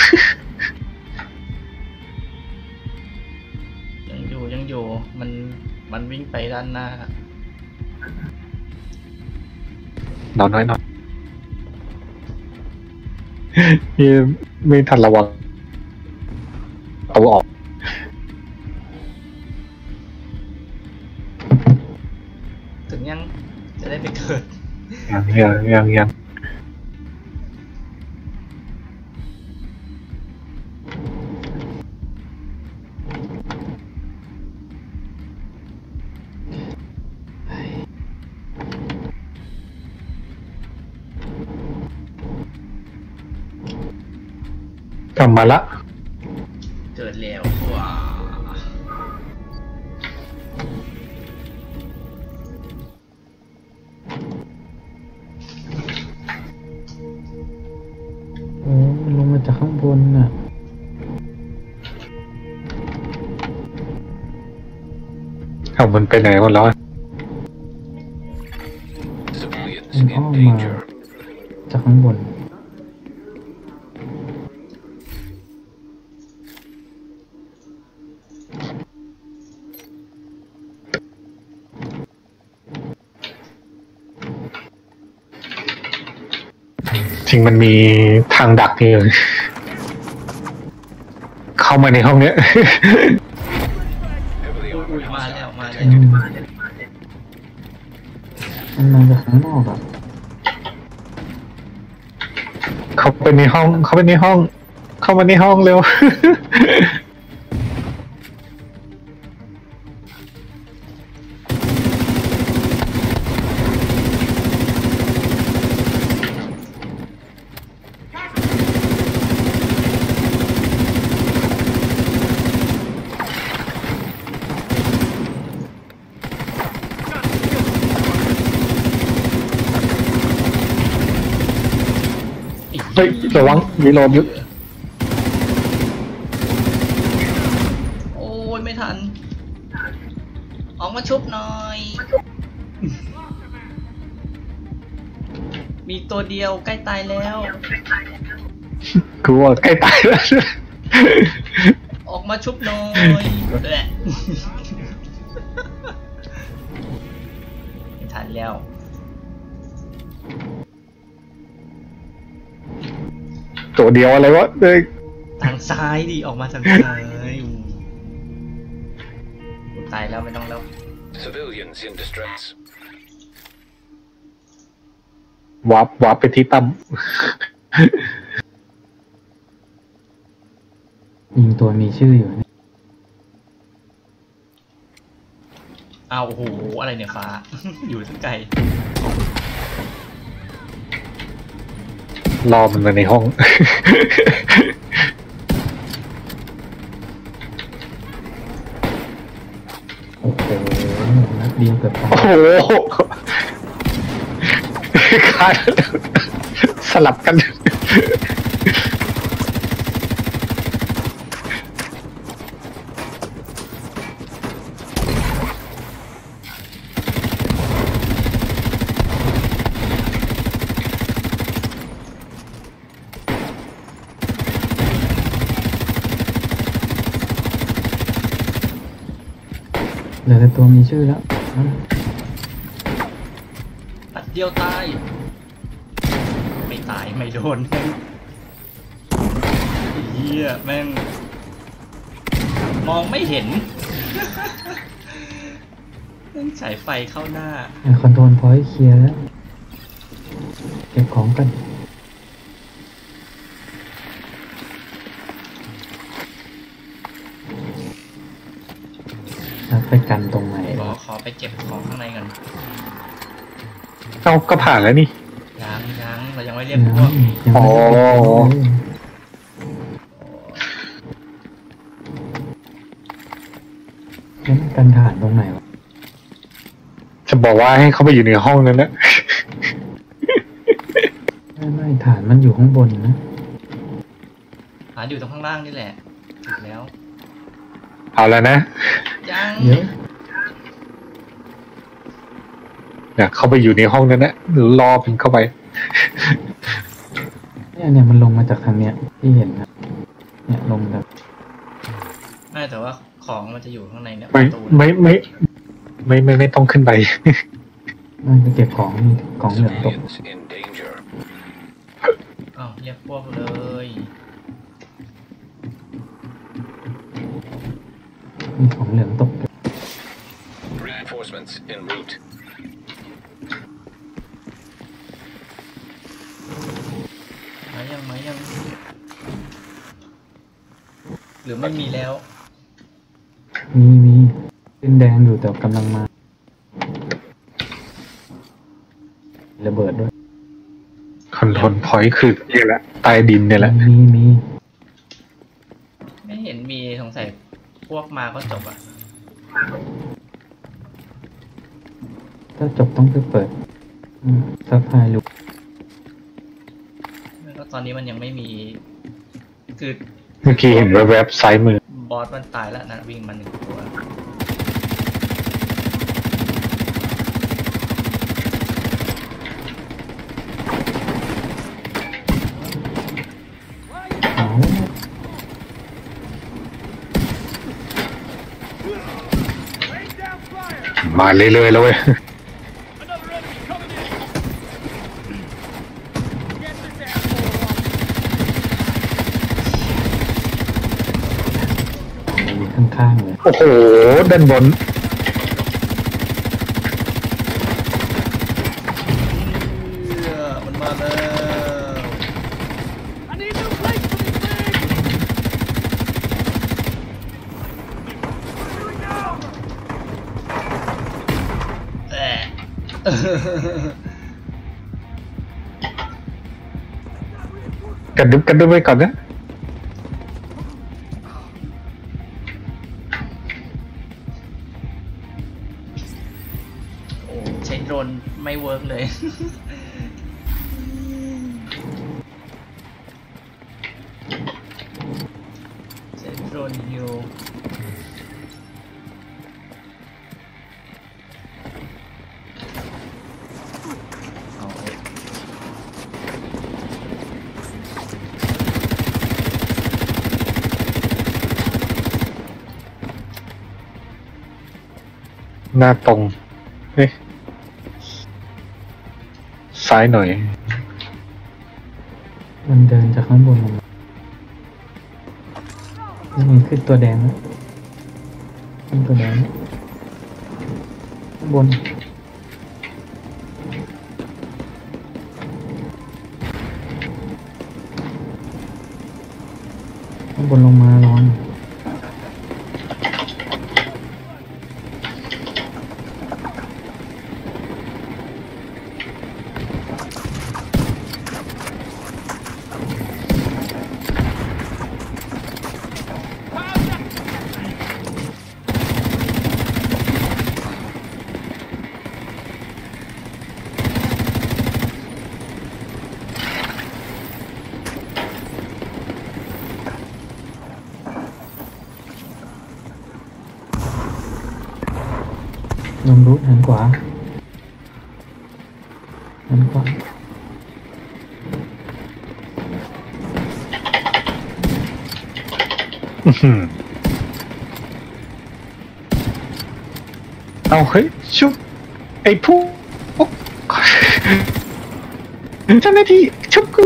ยังอยู่มันวิ่งไปด้านหน้านอนน้อยนอนนี่ไม่ทันระวังเอาออกถึงยังจะได้ไปเกิดยังกลับมาละเกิดแล้วว้าโอ้มันลงมาจากข้างบนน่ะเอามันไปไหนหมดแล้ว Civilians มันอ้อ in มมา danger. จากข้างบนจริงมันมีทางดักนี่เลยเข้ามาในห้องเนี้ย Heavily อุ้ย armored มาแล้ว hostile มาแล้ว detected. มันมาจากข้างนอกอ่ะเข้าไปในห้องเข้ามาในห้องเร็วฮ้ยระวังรีโหลดอยู่โอ้ยไม่ทัน ออกมาชุบหน่อย มีตัวเดียวใกล้ตายแล้วกูว่าใกล้ตายแล้วออกมาชุบหน่อยแหละไม่ทันแล้วตัวเดียวอะไรวะเอ้ยทางซ้ายดิ ออกมาทางซ้ายตายแล้วไม่ต้องแล้ว Civilians in distress. วับไปที่ตั้มยิงตัวมีชื่ออยู่เนี่ยอ้าวโอ้โห อะไรเนี่ยฟ้า อยู่ทั้งไกลรอมันมาในห้องโอ้โหนัดเดียวเกือบตายโอ้โหขาดสลับกันเหลือแต่ตัวมีชื่อแล้วตัดเดียวตาย ไม่ตายไม่โดนเฮียแม่ง มองไม่เห็น แม่งฉายไฟเข้าหน้าคอนโทรลพอยต์เคลียร์แล้ว เก็บของกันแล้วไปกันตรงไหนขอไปเก็บของข้างในกันเอาก็ผ่านแล้วนี่ยังเรายังไม่เรียกพวกยังไม่ได้เก็บของเลยงั้นกันฐานตรงไหนวะจะบอกว่าให้เขาไปอยู่ในห้องนั้นนะไม่ฐานมันอยู่ข้างบนนะหาอยู่ตรงข้างล่างนี่แหละถูกแล้วเอาแล้วนะยังเยอะเนี่ยเข้าไปอยู่ในห้องนั้นนะรอมันเข้าไปเนี่ยมันลงมาจากทางเนี้ยที่เห็นนะเนี่ยลงแบบไม่แต่ว่าของมันจะอยู่ข้างในเนี่ยปไม่ระตูไม่ต้องขึ้นไปมันจะเก็บของมีของเหลืองตก Civilians in danger. อ้าวเรียกพวกเลยมีของเหลืองตก Reinforcements en route. มายังหรือไม่มีแล้วมีเป็นแดงอยู่แต่กำลังมาระเบิดด้วยคอนโทรลพอยต์คือเนี่ยแหละใต้ดินเนี่ยแหละมีไม่เห็นมีสงสัยพวกมาก็จบอ่ะถ้าจบต้องไปเปิดซับไพายลูกแล้วก็ตอนนี้มันยังไม่มี คือเมื่อกี้เห็นแวบๆซ้ายมือบอสมันตายแล้วนะวิ่งมาหนึ่งตัวเอามาเรื่อยๆแล้วเว้ยอยู่ข้างๆเลยโอ้โหด้านบนมันมาแล้วแอะกระดึบไว้ก่อนนะโอ้ใช้โดรนไม่เวิร์กเลยนฮิวเอาเว้ยหน้าตรงเอ๊ะซ้ายหน่อยมันเดินจากข้างบนลงมานี่มันขึ้นตัวแดงแล้วขึ้นตัวแดงแล้วข้างบนข้างบนลงมาร้อนลงรูทหันขวาหันขวาอื้อหือเอาเฮ้ยชุบไอ้ผู้เจ้าหน้าที่ชุบกู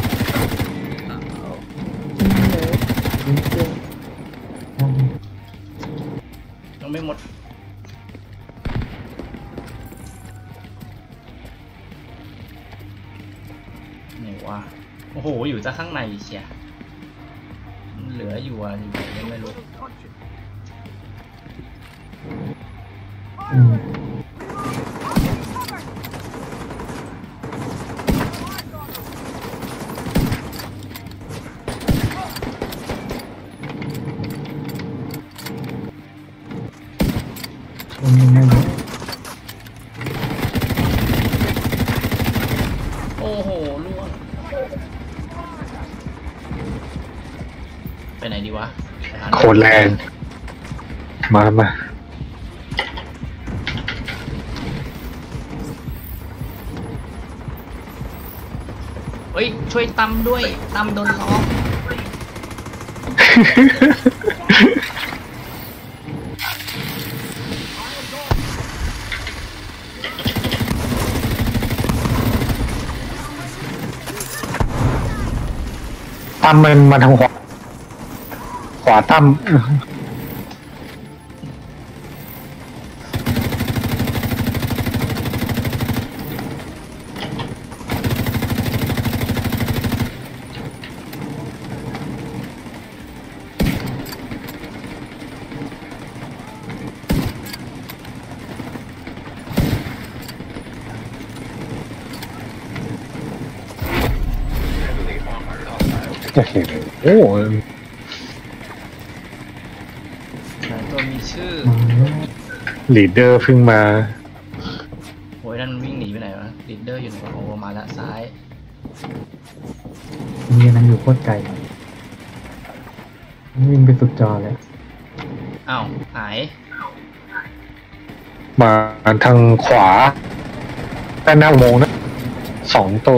ยังไม่หมดไหนวะโอ้โหอยู่จะข้างในเชียมันเหลืออยู่อ่ะอยู่ไหนยังไม่รู้อืมมันยังไม่รู้โอ้โหล่วงไปไหนดีวะไปหาโคตรแรงมาเฮ้ยช่วยตำด้วยตำโดนล้อมตั้มมันมาทางขวาตั้มโอ้โหโอ้ไหนตัวมีชื่อมาแล้วลีดเดอร์เพิ่งมาโอ้ยนั่นวิ่งหนีไปไหนวะลีดเดอร์อยู่ไหนวะโอ้มาละซ้ายมีอันนั้นอยู่โคตรไกลวิ่งไปสุดจอเลยอ้าวหายมาทางขวาด้านหน้าอุโมงค์นะ2 ตัว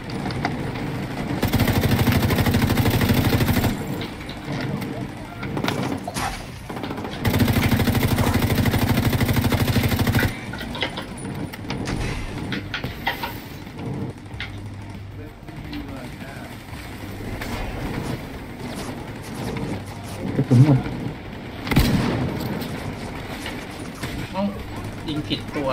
กระสุนหมดเอ้ายิงผิดตัว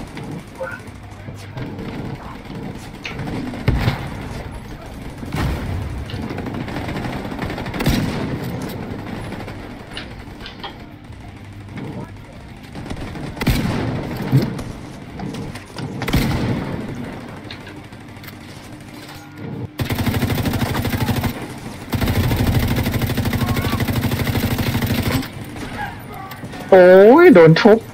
โอ้ยโดนทุบ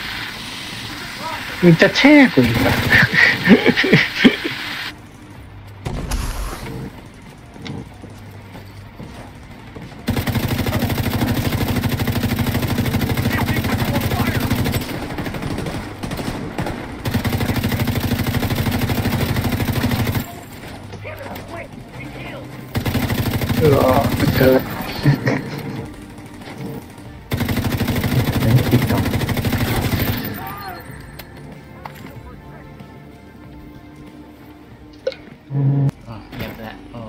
มันจะแช่กูอีกอะเกิดเดี๋ยวปิดก่อนอ๋อเงียบแล้วโอ้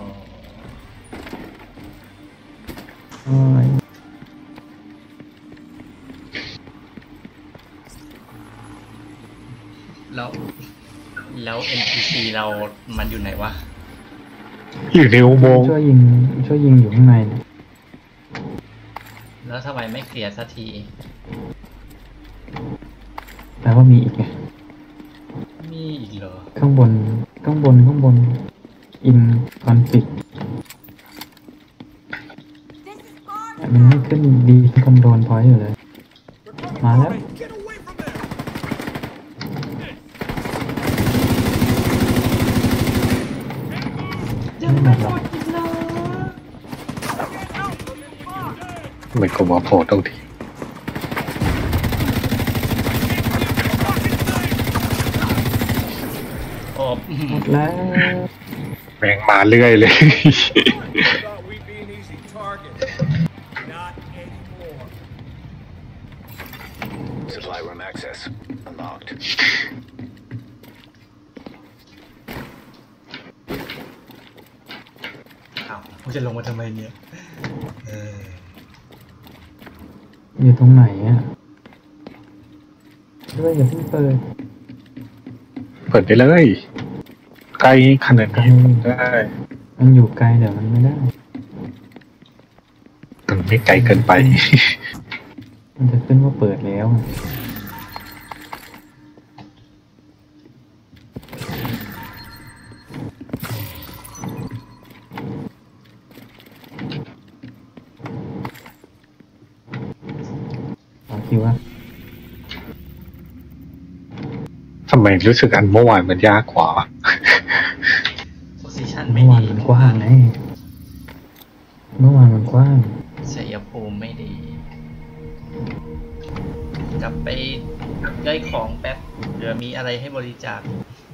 โอ้ยแล้ว NPC เรามันอยู่ไหนวะอยู่ในอุโมงค์ช่วยยิงอยู่ข้างในเนี่ยแล้วทำไมไม่เคลียร์สักทีแปลว่ามีอีกไงมีอีกเหรอข้างบนอินคอนฟ lict มันไม่ขึ้นดีคอนโดนพอยต์อยู่เลย มาแล้วยังไม่หมดอีกเหรอไม่ก็มาโผล่ตรงที่โอ้หมดแล้วแม่งมาเรื่อยเลย Thought we'd be an easy target. Not anymore. Supply room access unlocked. อ้าวกูจะลงมาทำไมเนี่ยอยู่ตรงไหนอ่ะด้วยอย่าเพิ่งเปิดเปิดได้เลย ใกล้ขนาดนี้ได้มันอยู่ไกลเดี๋ยวมันไม่ได้แต่ไม่ไกลเกินไปมันจะขึ้นว่าเปิดแล้วอะต่อคิวว่าทำไมรู้สึกอันเมื่อวานมันยากกว่าโพซิชันไม่เมื่อวานดีมันกว้างไงเมื่อวานมันกว้างชัยภูมิไม่ดี กลับไปย่อยของแป๊บเผื่อมีอะไรให้บริจาค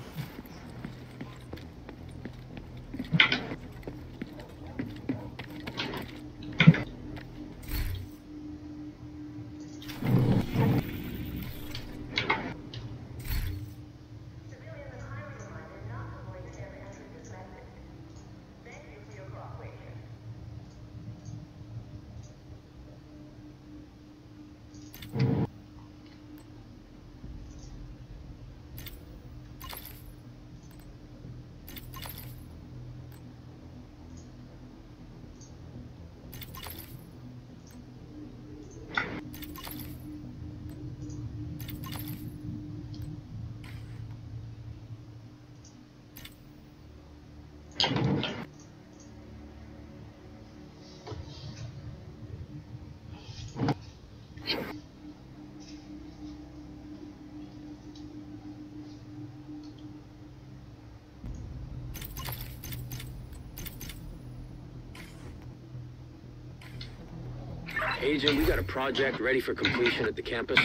Agent, we got a project ready for completion at the campus.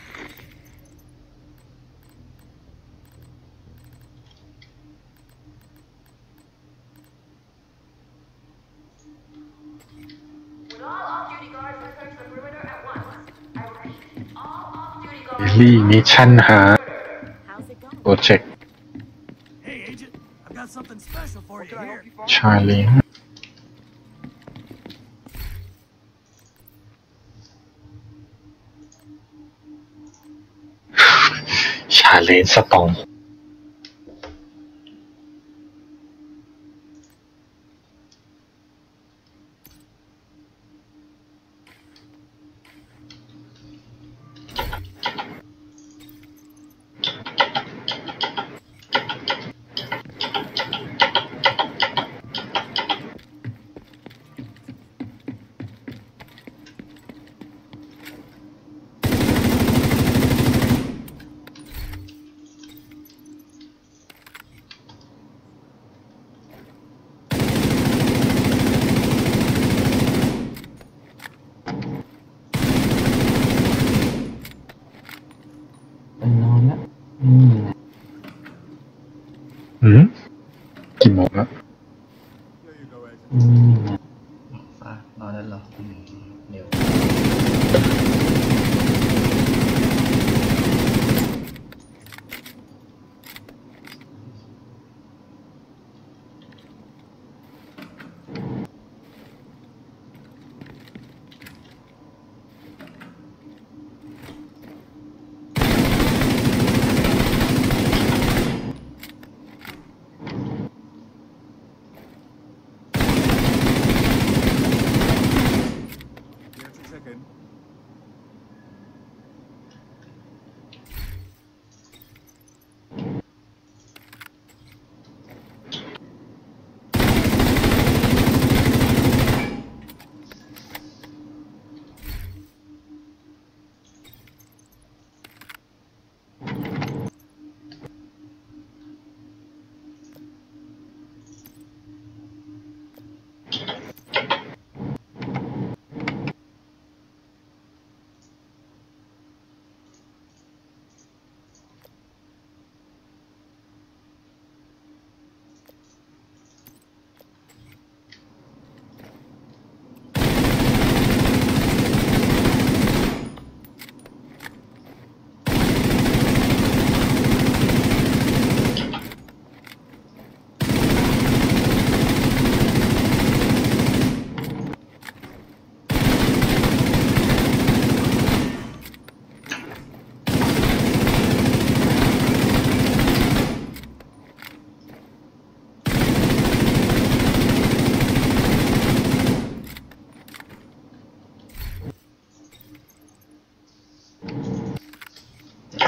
Would all off-duty guards return to the perimeter at once? I repeat, all off-duty guards... ลี่มิชชั่นหา How's it going? โปรเจกต์ Hey, Agent, I've got something special for you here. ชาลี ชาเลนสตองโ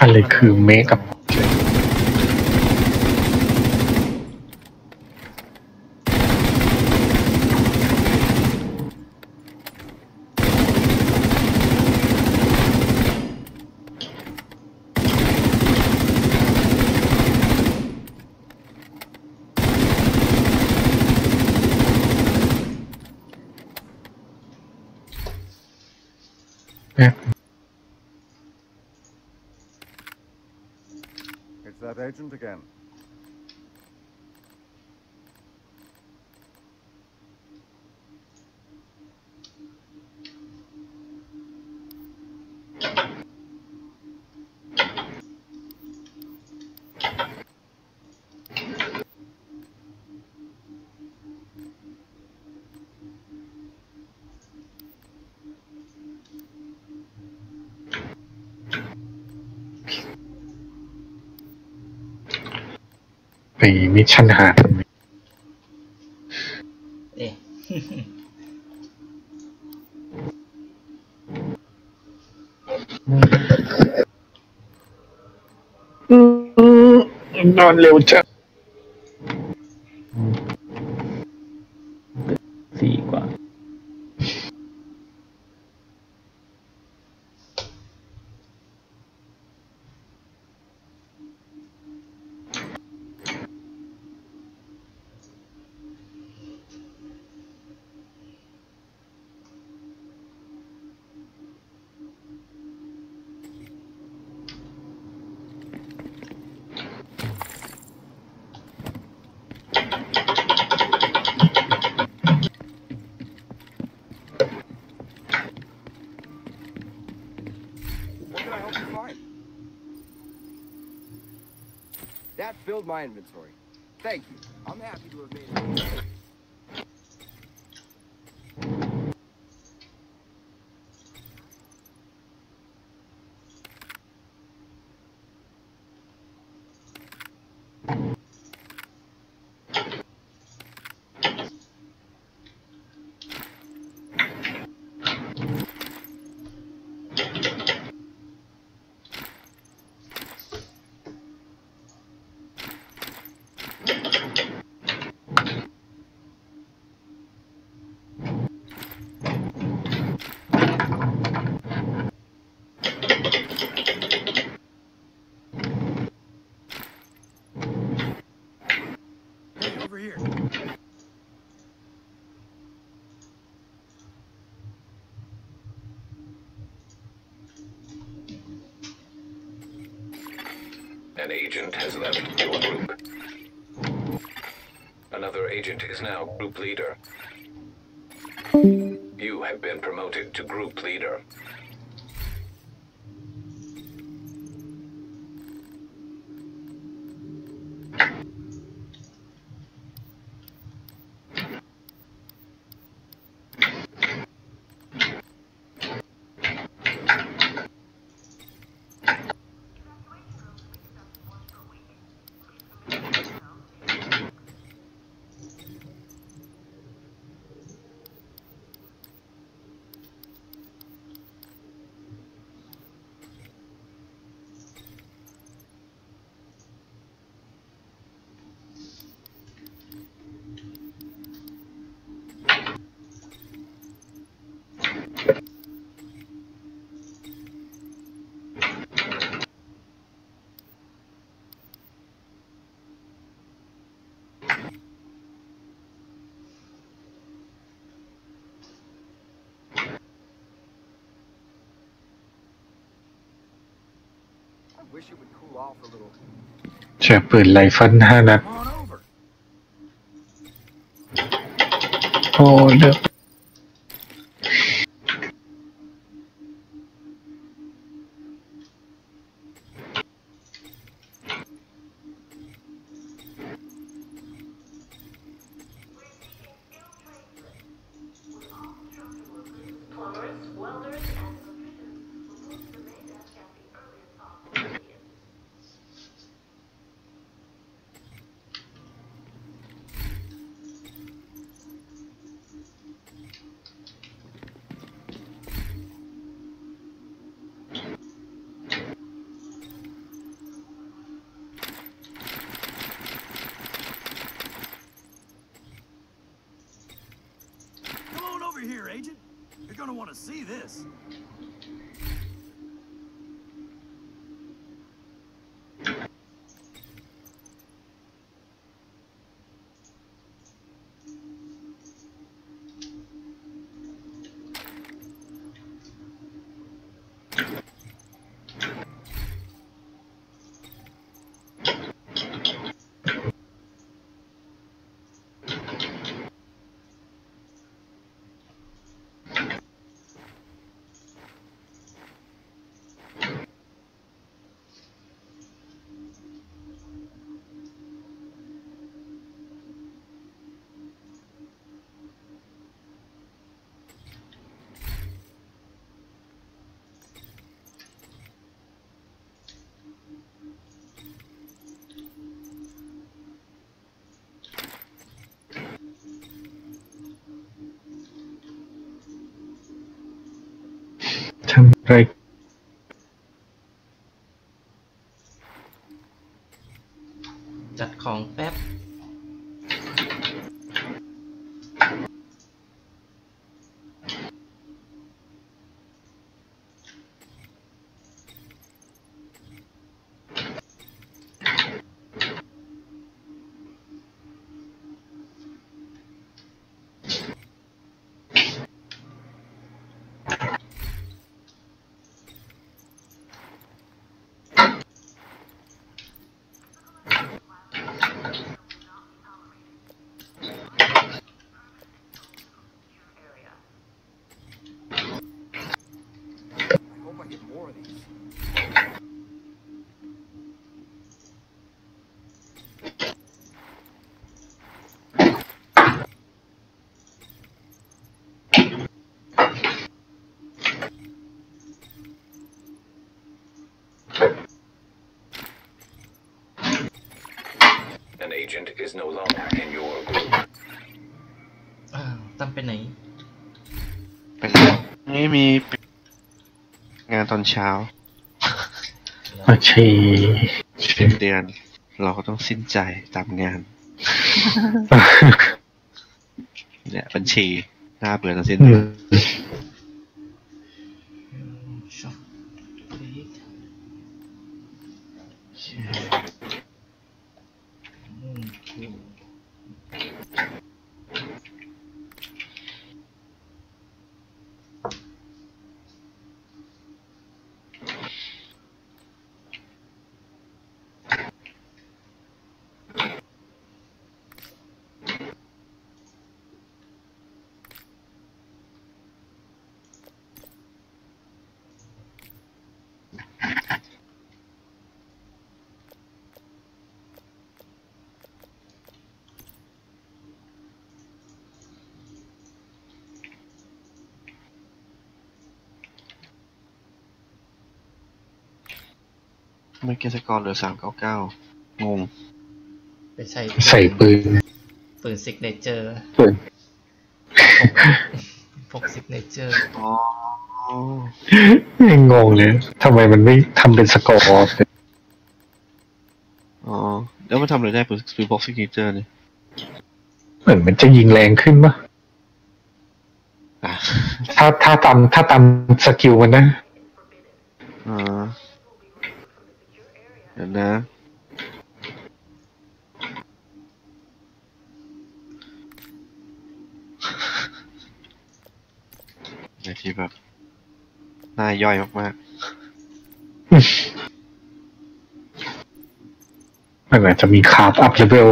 อะไรคือเมคกับ It's that agent again. ไปมิชชั่นหาทำไมเอ๊ะนอนเร็วจัง 4 กว่า What can I help you find? That filled my inventory. Thank you. I'm happy to have made it. Hey, over here. An agent has left your group. Another agent is now group leader. You have been promoted to group leader. I wish it would cool off a little. เชื่อปืนไรเฟิล5 นัด Come on over. โอ้เลือก Plumbers, welders, and electricians will move to the main desk at the earliest possible convenience. want to see this. ทำอะไรจัดของแป๊บ I hope I get more of these. An agent is no longer in your group. อ้าวตั้มไปไหนไปแล้วนี่มีงานตอนเช้าโอเคสิ้นเดือน เราก็ต้องสิ้นใจตามงาน เนี่ยบัญชีหน้าเบื่อตอนสิ้นอืเดือนมช็อปคลิกเมื่อกี้สกอร์เหลือ399 งงไปใช้ใส่ปืนปืนซิกเนเจอร์ปืนพกซิกเนเจอร์อ๋อยังงงเลยทำไมมันไม่ทำเป็นสกอร์อ๋อ แล้วมันทำอะไรได้ปืนบ็อกซิกเนเจอร์เนี่ยเหมือนมันจะยิงแรงขึ้นปะอ่ะถ้าตามสกิลมันนะอ๋อ เดี๋ยวนะ ในที่แบบน่าย่อยมากมันอาจจะมีคาร์บอัพเลเวล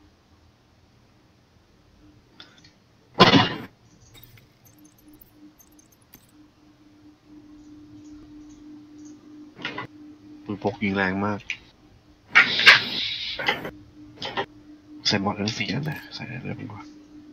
ๆปืนพกยิงแรงมาก ใส่หมดทั้ง4อันเลยใส่ได้เลยดีกว่า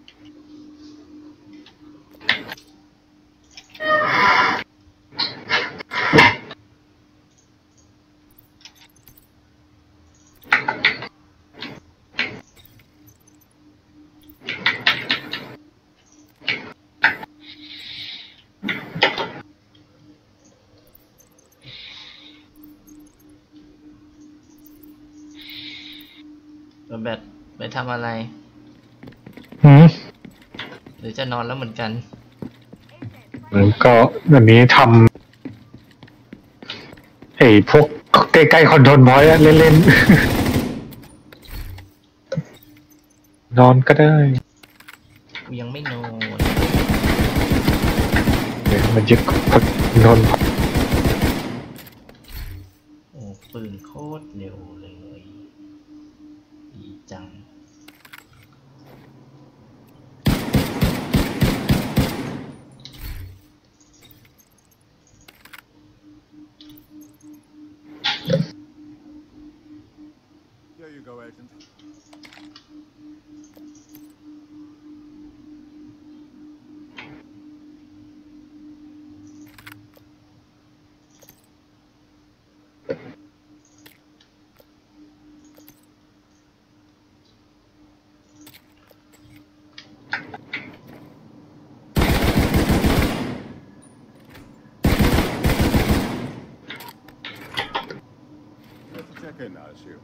แล้วแบตไปทำอะไรหืมหรือจะนอนแล้วเหมือนกันแล้วก็อันนี้ทำพวกใกล้ๆคอนโทรลพอยต์เล่นๆ นอนก็ได้กูยังไม่นอนมันยึดคอนโทรลโอ้ปืนโคตรเร็วเลยดีจัง Here you go, Agent. Let's check in, I assume.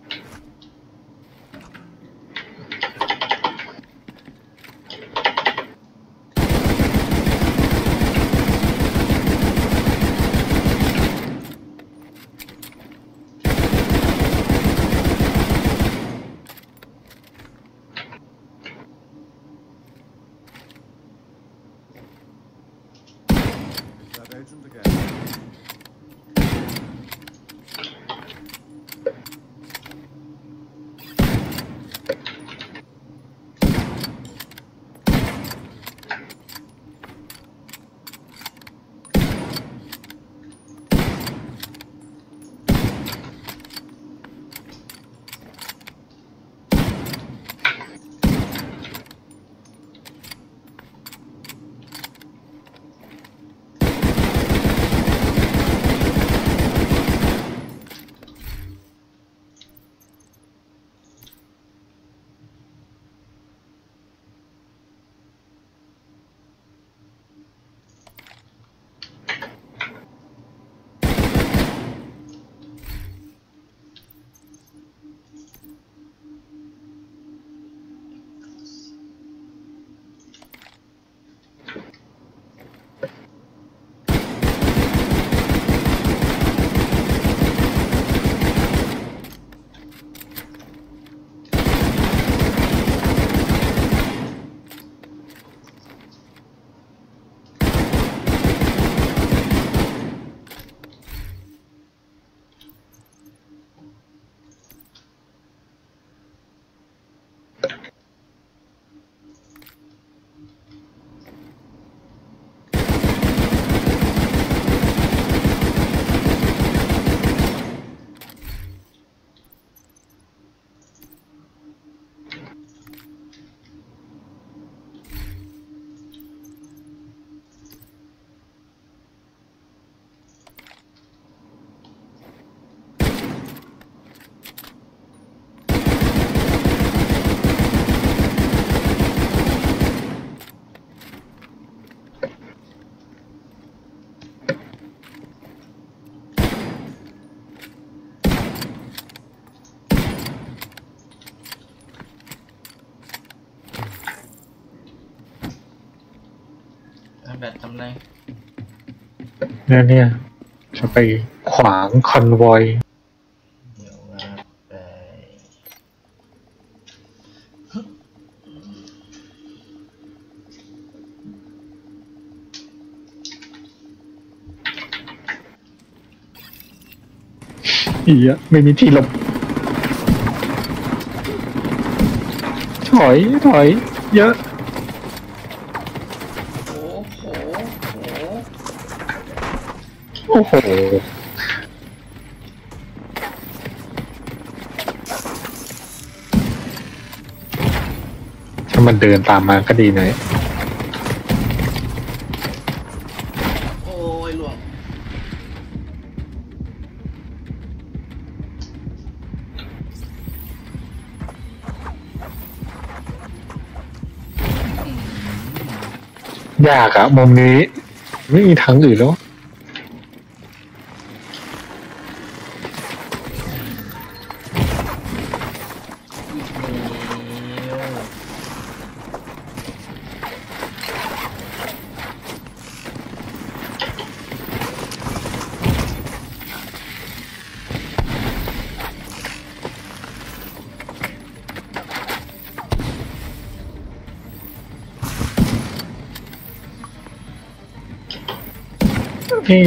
Is that Agent again? แบตทำไรเนี่ยจะไปขวางคอนวอยเดี๋ยวว่าไปไม่มีที่หลบถอยเยอะ โอ้โหถ้ามันเดินตามมาก็ดีหน่อยโอ้ยหลวงยากอะมุมนี้ไม่มีทางอื่นแล้วเพี่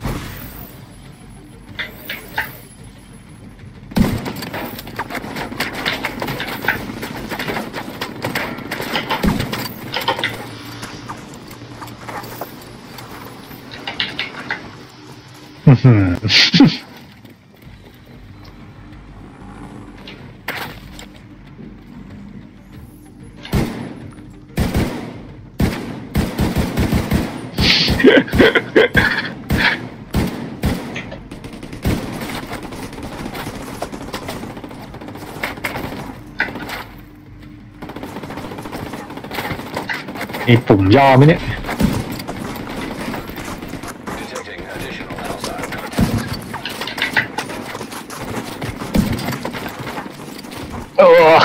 อื้อหือ มีปุ่มย่อไหมเนี่ย Detecting additional outside contact. โอ้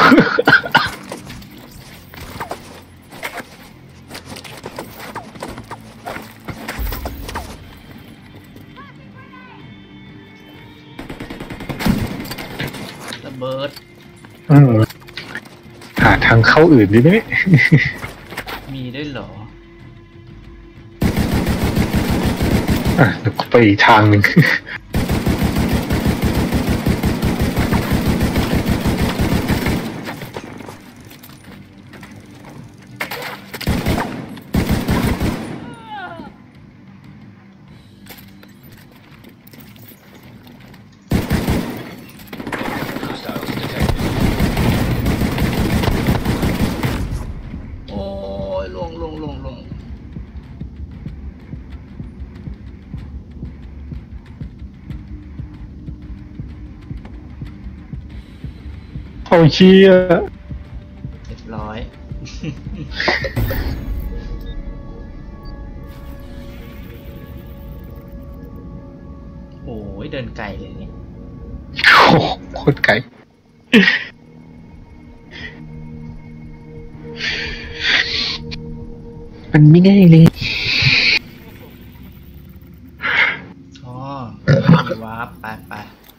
ระเบิดหาทางเข้าอื่นดีไหมเนี่ยมีได้วยเหรออ่ะเดี๋ยวกูไปอีกทางหนึ่ง Hostiles detected. โอ้ยลงโอ้เชี่ยเรียบร้อย โอ้ยเดินไกลเลยเนี่ยโอ้โคตรไกลมันไม่ง่ายเลยอ๋อมีวาร์ปไป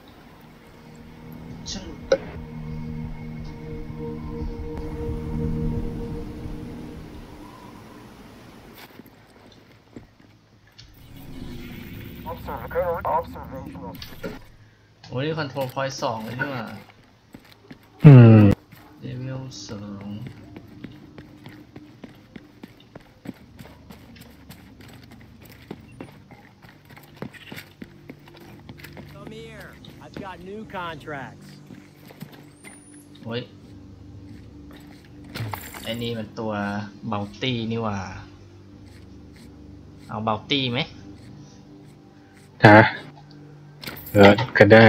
ฉัน โอ้ยนี่คอนโทรลพอยต์2เลยนี่หว่า เลเวล2 Come here. I've got new contracts. โอ้ยไอ้นี่มันตัวเบลตี้นี่หว่า เอาเบลตี้ไหมฮะก็ได้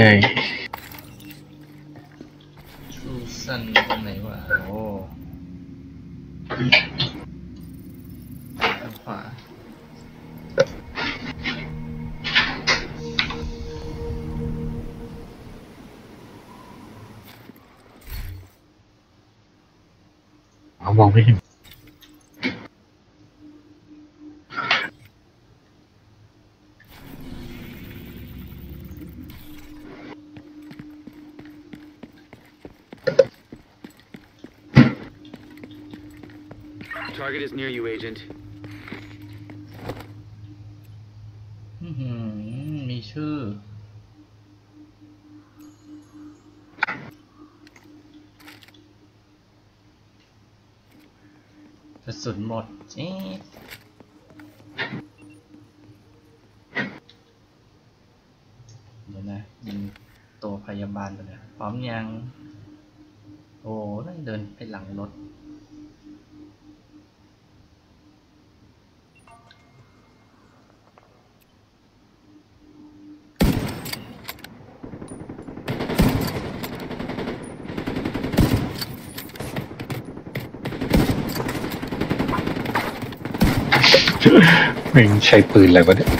ชูซันตรงไหนวะโอ้ทางขวามองไม่เห็น Target is near you, Agent. มีชื่อ กระสุนหมดเอ๊ะเดี๋ยวนะยิงตัวพยาบาลไปเลยพร้อมยัง โอ้นั่นเดินไปหลังรถแม่งใช้ปืนอะไรวะเนี่ย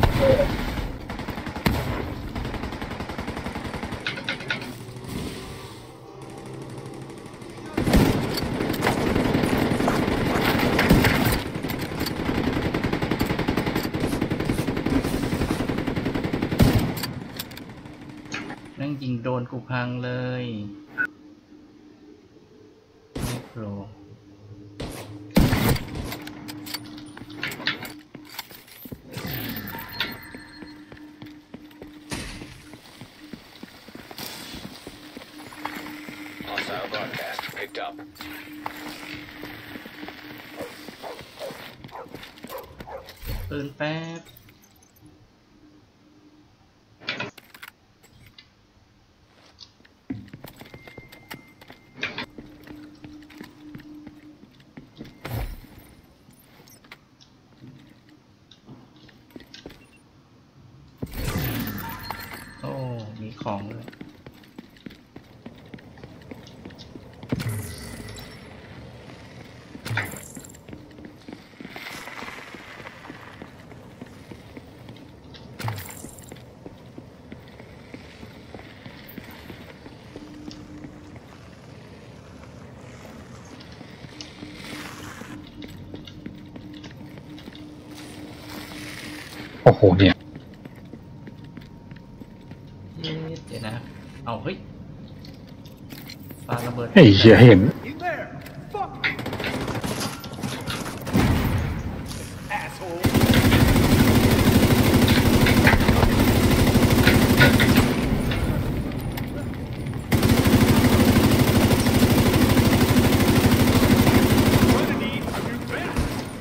โนกูพังเลยไม่โปร Hostile broadcast picked up. ปืนแป๊บโอ้ มีของเลยโอ้โหเนี่ยเดี๋ยวนะ เอาเฮ้ยปาระเบิดไอ้เหี้ยเห็น You there? Fuck! Asshole! Gonna need a new vest!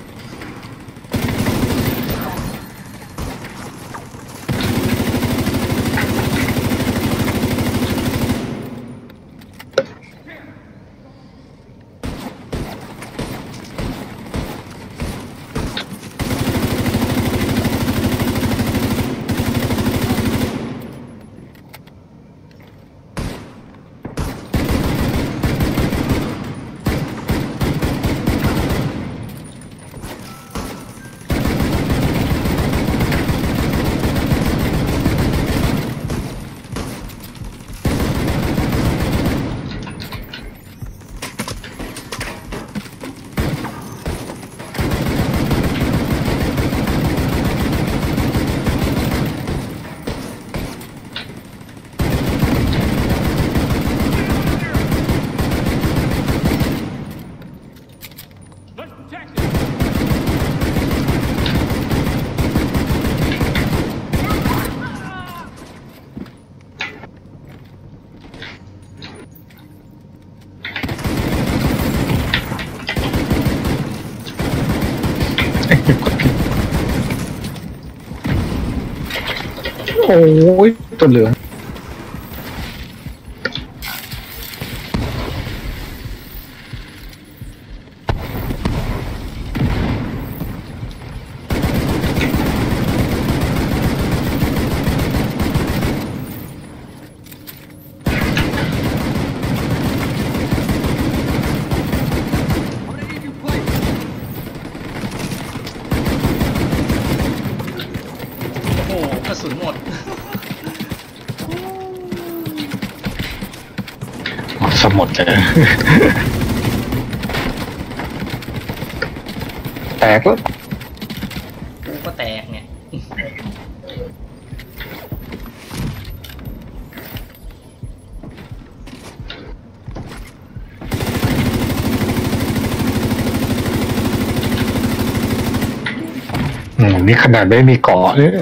โอ้ยตัวเหลืองโอ้โหกระสุนหมดสมดเลยแตกแล้วกูก็แตกเนี่ยนี่ขนาดไม่มีเกาะเนี่ย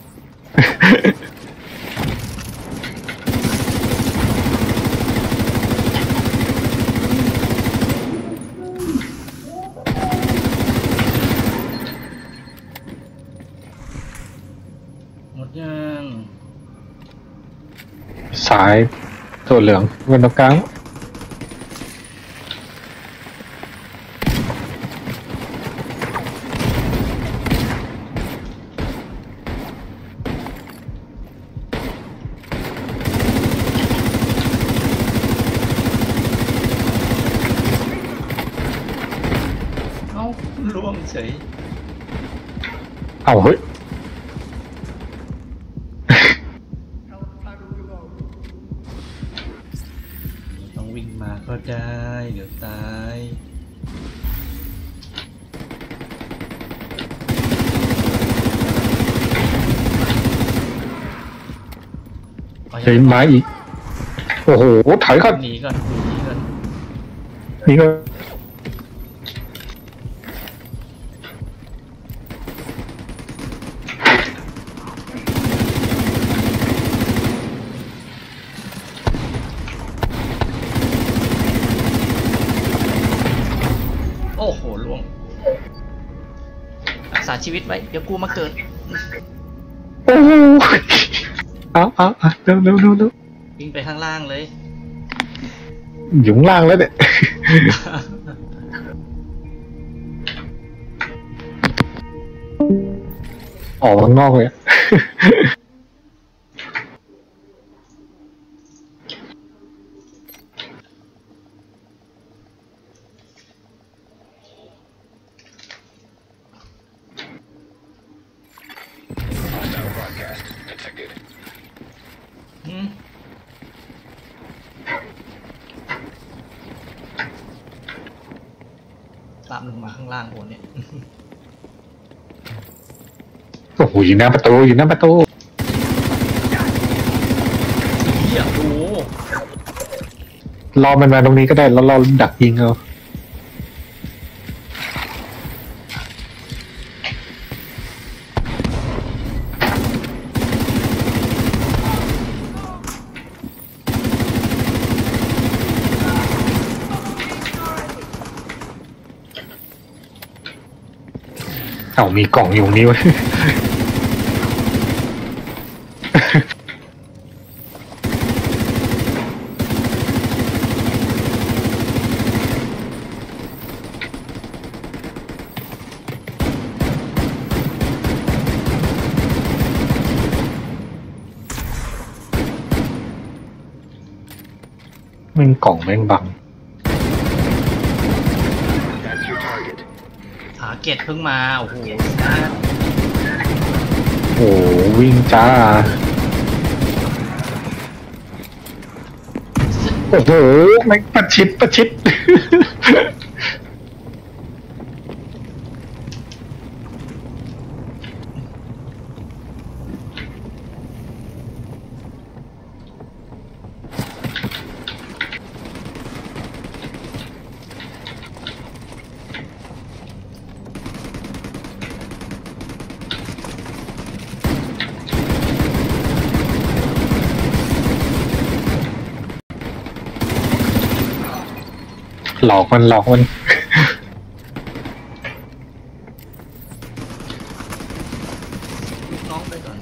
หมดยังสายตัวเหลืองเป็นตรงกลางเอ้าล่วงเฉยเอาเฮ้ยต้องวิ่งมาก็ได้เดี๋ยวตายเอาเฮ้ยยังไม้อีกโอ้โหถอยก่อนหนีก่อนหนีก่อนนี่ก็โอ้โหล่วงรักษาชีวิตไว้เดี๋ยวกูมาเกิดโอ้โหเอาเร็ววิ่งไปข้างล่างเลยอยู่ข้างล่างแล้วเนี่ยออกข้างนอกเลย Hostile broadcast detected. อืมตามลงมาข้างล่างโอนเนี่ยโอ้โหอยู่หน้าประตูเหี้ยโอ้โหรอมันมาตรงนี้ก็ได้แล้วเราดักยิงเอาเอามีกล่องอยู่ตรงนี้ไว้ แม่งกล่องแม่งบัง That's your target. หาเกตเพิ่งมา โอ้โหโอ้วิ่งจ้า โอ้โหแม่งประชิด หลอกมันลูกน้องไปก่อน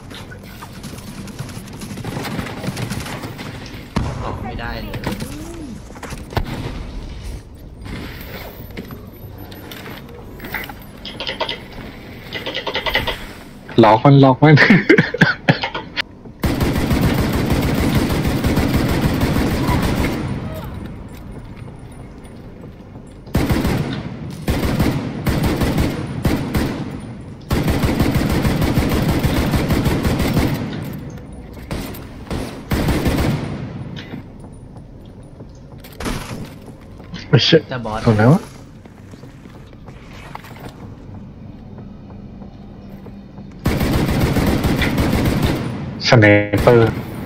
ออกไม่ได้เลยหลอกมัน ไม่ใช่แต่บอสตรงไหนวะสไนเปอร์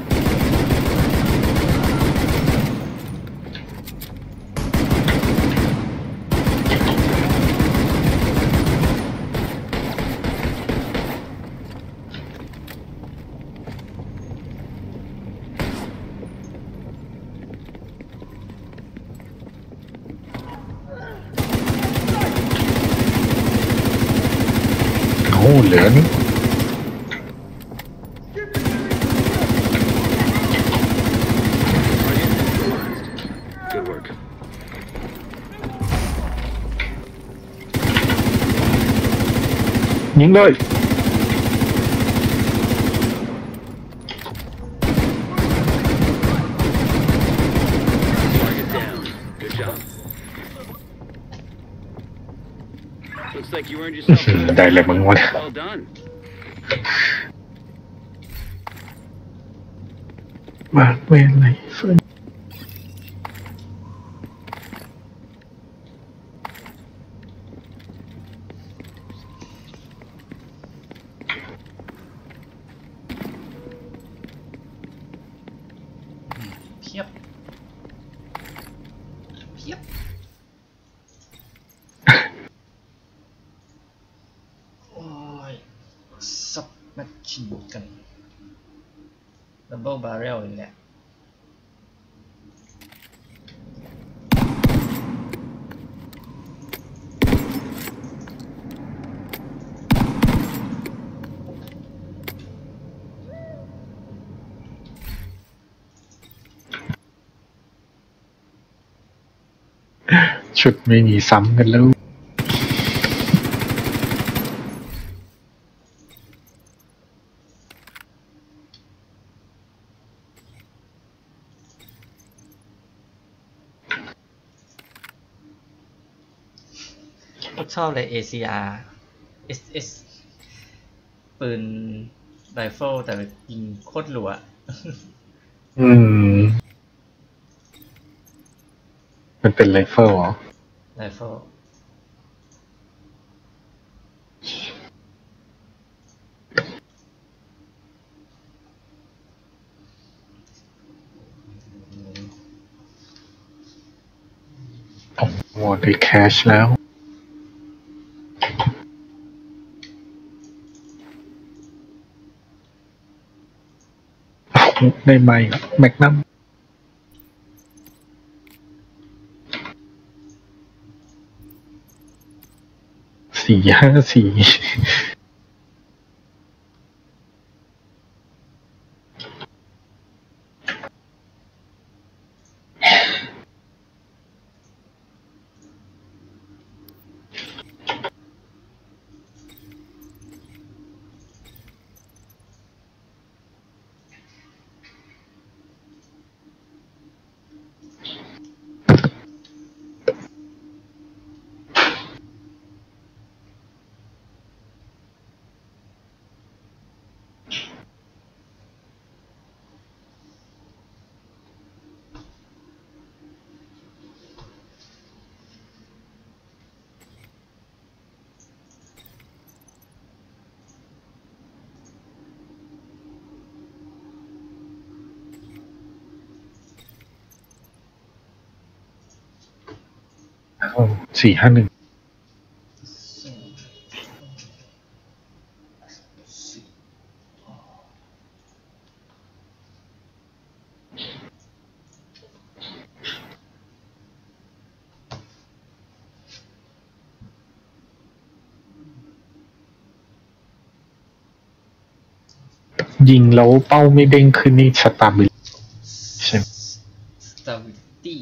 โอ้เหลือนี่ Good work. ยิงเลย Target down. Good job. Looks like you earned yourself a ได้เลยมึงวะ well done. บาดเวรอะไรเฟิร์นแมชชีนกันดับเบิลบาร์เรลอีกแหละชุดไม่มีซ้ำกันแล้วชอบเลย ACR SS ปืนไรเฟิลแต่ยิงโคตรหลัวมันเป็นไรเฟิลเหรอไรเฟิลโอ้โหได้แคชแล้วได้ไหมแมกนัม454451ยิงแล้วเป้าไม่เด้งขึ้นนี่สตาบิลใช่ไหม Stability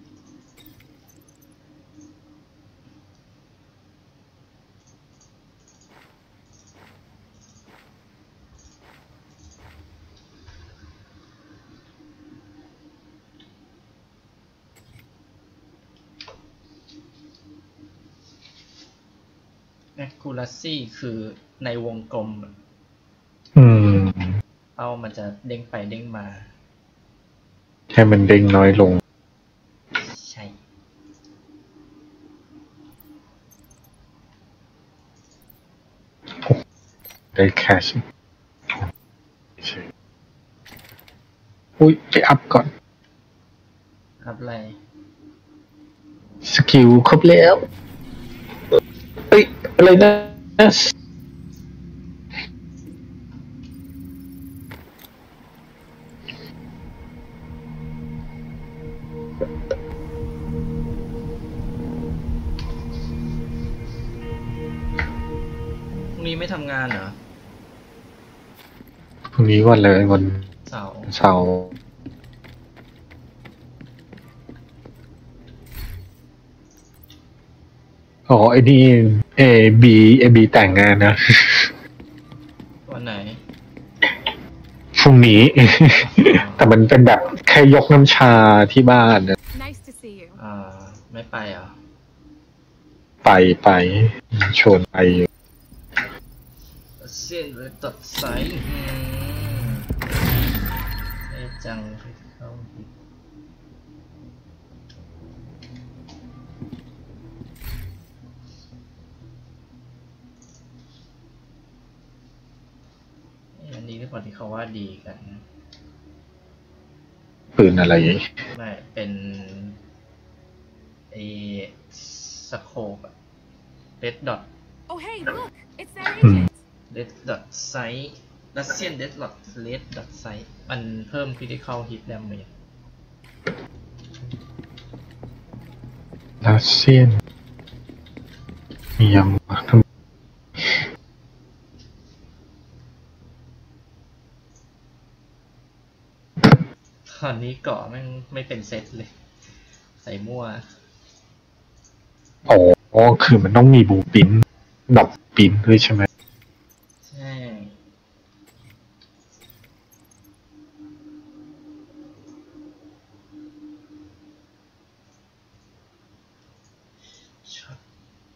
accuracy คือในวงกลมเป้ามันจะเด้งไปเด้งมาให้มันเด้งน้อยลงใช่ได้แคชอุ้ยไปอัพก่อนอัพอะไรสกิลครบแล้วเอ้ยอะไรนะพรุ่งนี้ไม่ทำงานเหรอพรุ่งนี้วันเลยวันเสาร์อ๋อไอ้นี่บีแต่งงานนะวันไหนพรุ่งนี้ แต่มันเป็นแบบแค่ยกน้ำชาที่บ้านนะไม่ไปเหรอไปชวนไปอยู่เส้นเลยตัดสายจังเข้าอันนี้หรือเปล่าที่เขาว่าดีกันปืนอะไรไม่เป็นสโคปเรดดอทด red dot sight Russian red dot sight มันเพิ่ม critical hit damage รัสเซียนมียังวะทำตอนนี้เกาะแม่งไม่เป็นเซตเลย ใส่มั่วอ๋อคือมันต้องมีบูปินดอกปินด้วยใช่ไหมใช่ช็อต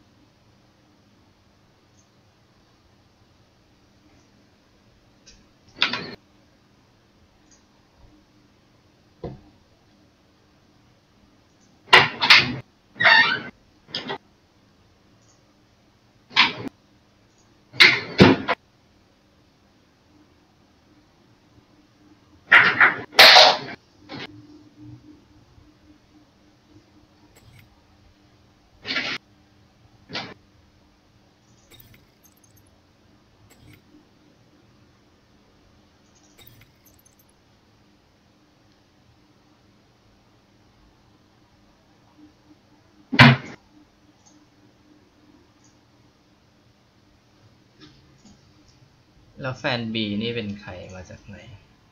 แล้วแฟนบีนี่เป็นใครมาจากไหน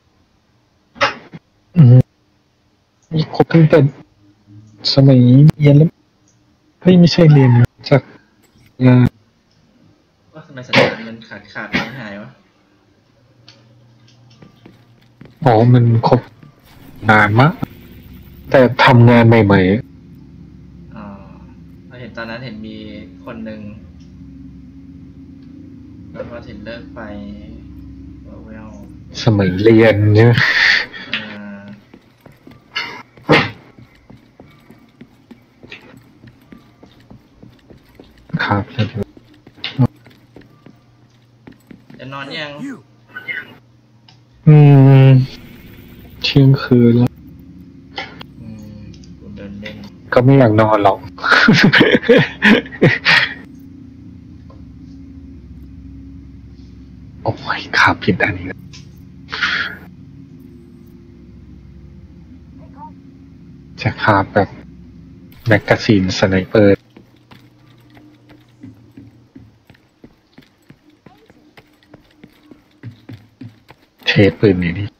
มีครบตั้งแต่สมัยเรียนแล้วไม่ใช่เรียนจากงานว่าทำไมสัญญาณมันขาดหายวะอ๋อมันครบนานมากแต่ทำงานใหม่อ๋อเราเห็นตอนนั้นเห็นมีคนหนึ่งแล้วก็ถึงเลิกไปเวลๆสมัยเรียนเนี่ยครับจะนอนยังเที่ยงคืนแล้วกูเดินเล่นก็ไม่อยากนอนหรอก โอ้ยขาผิดอันนี้จะขาแบบแมกกาซีนสไนเปอร์เทปืนนี่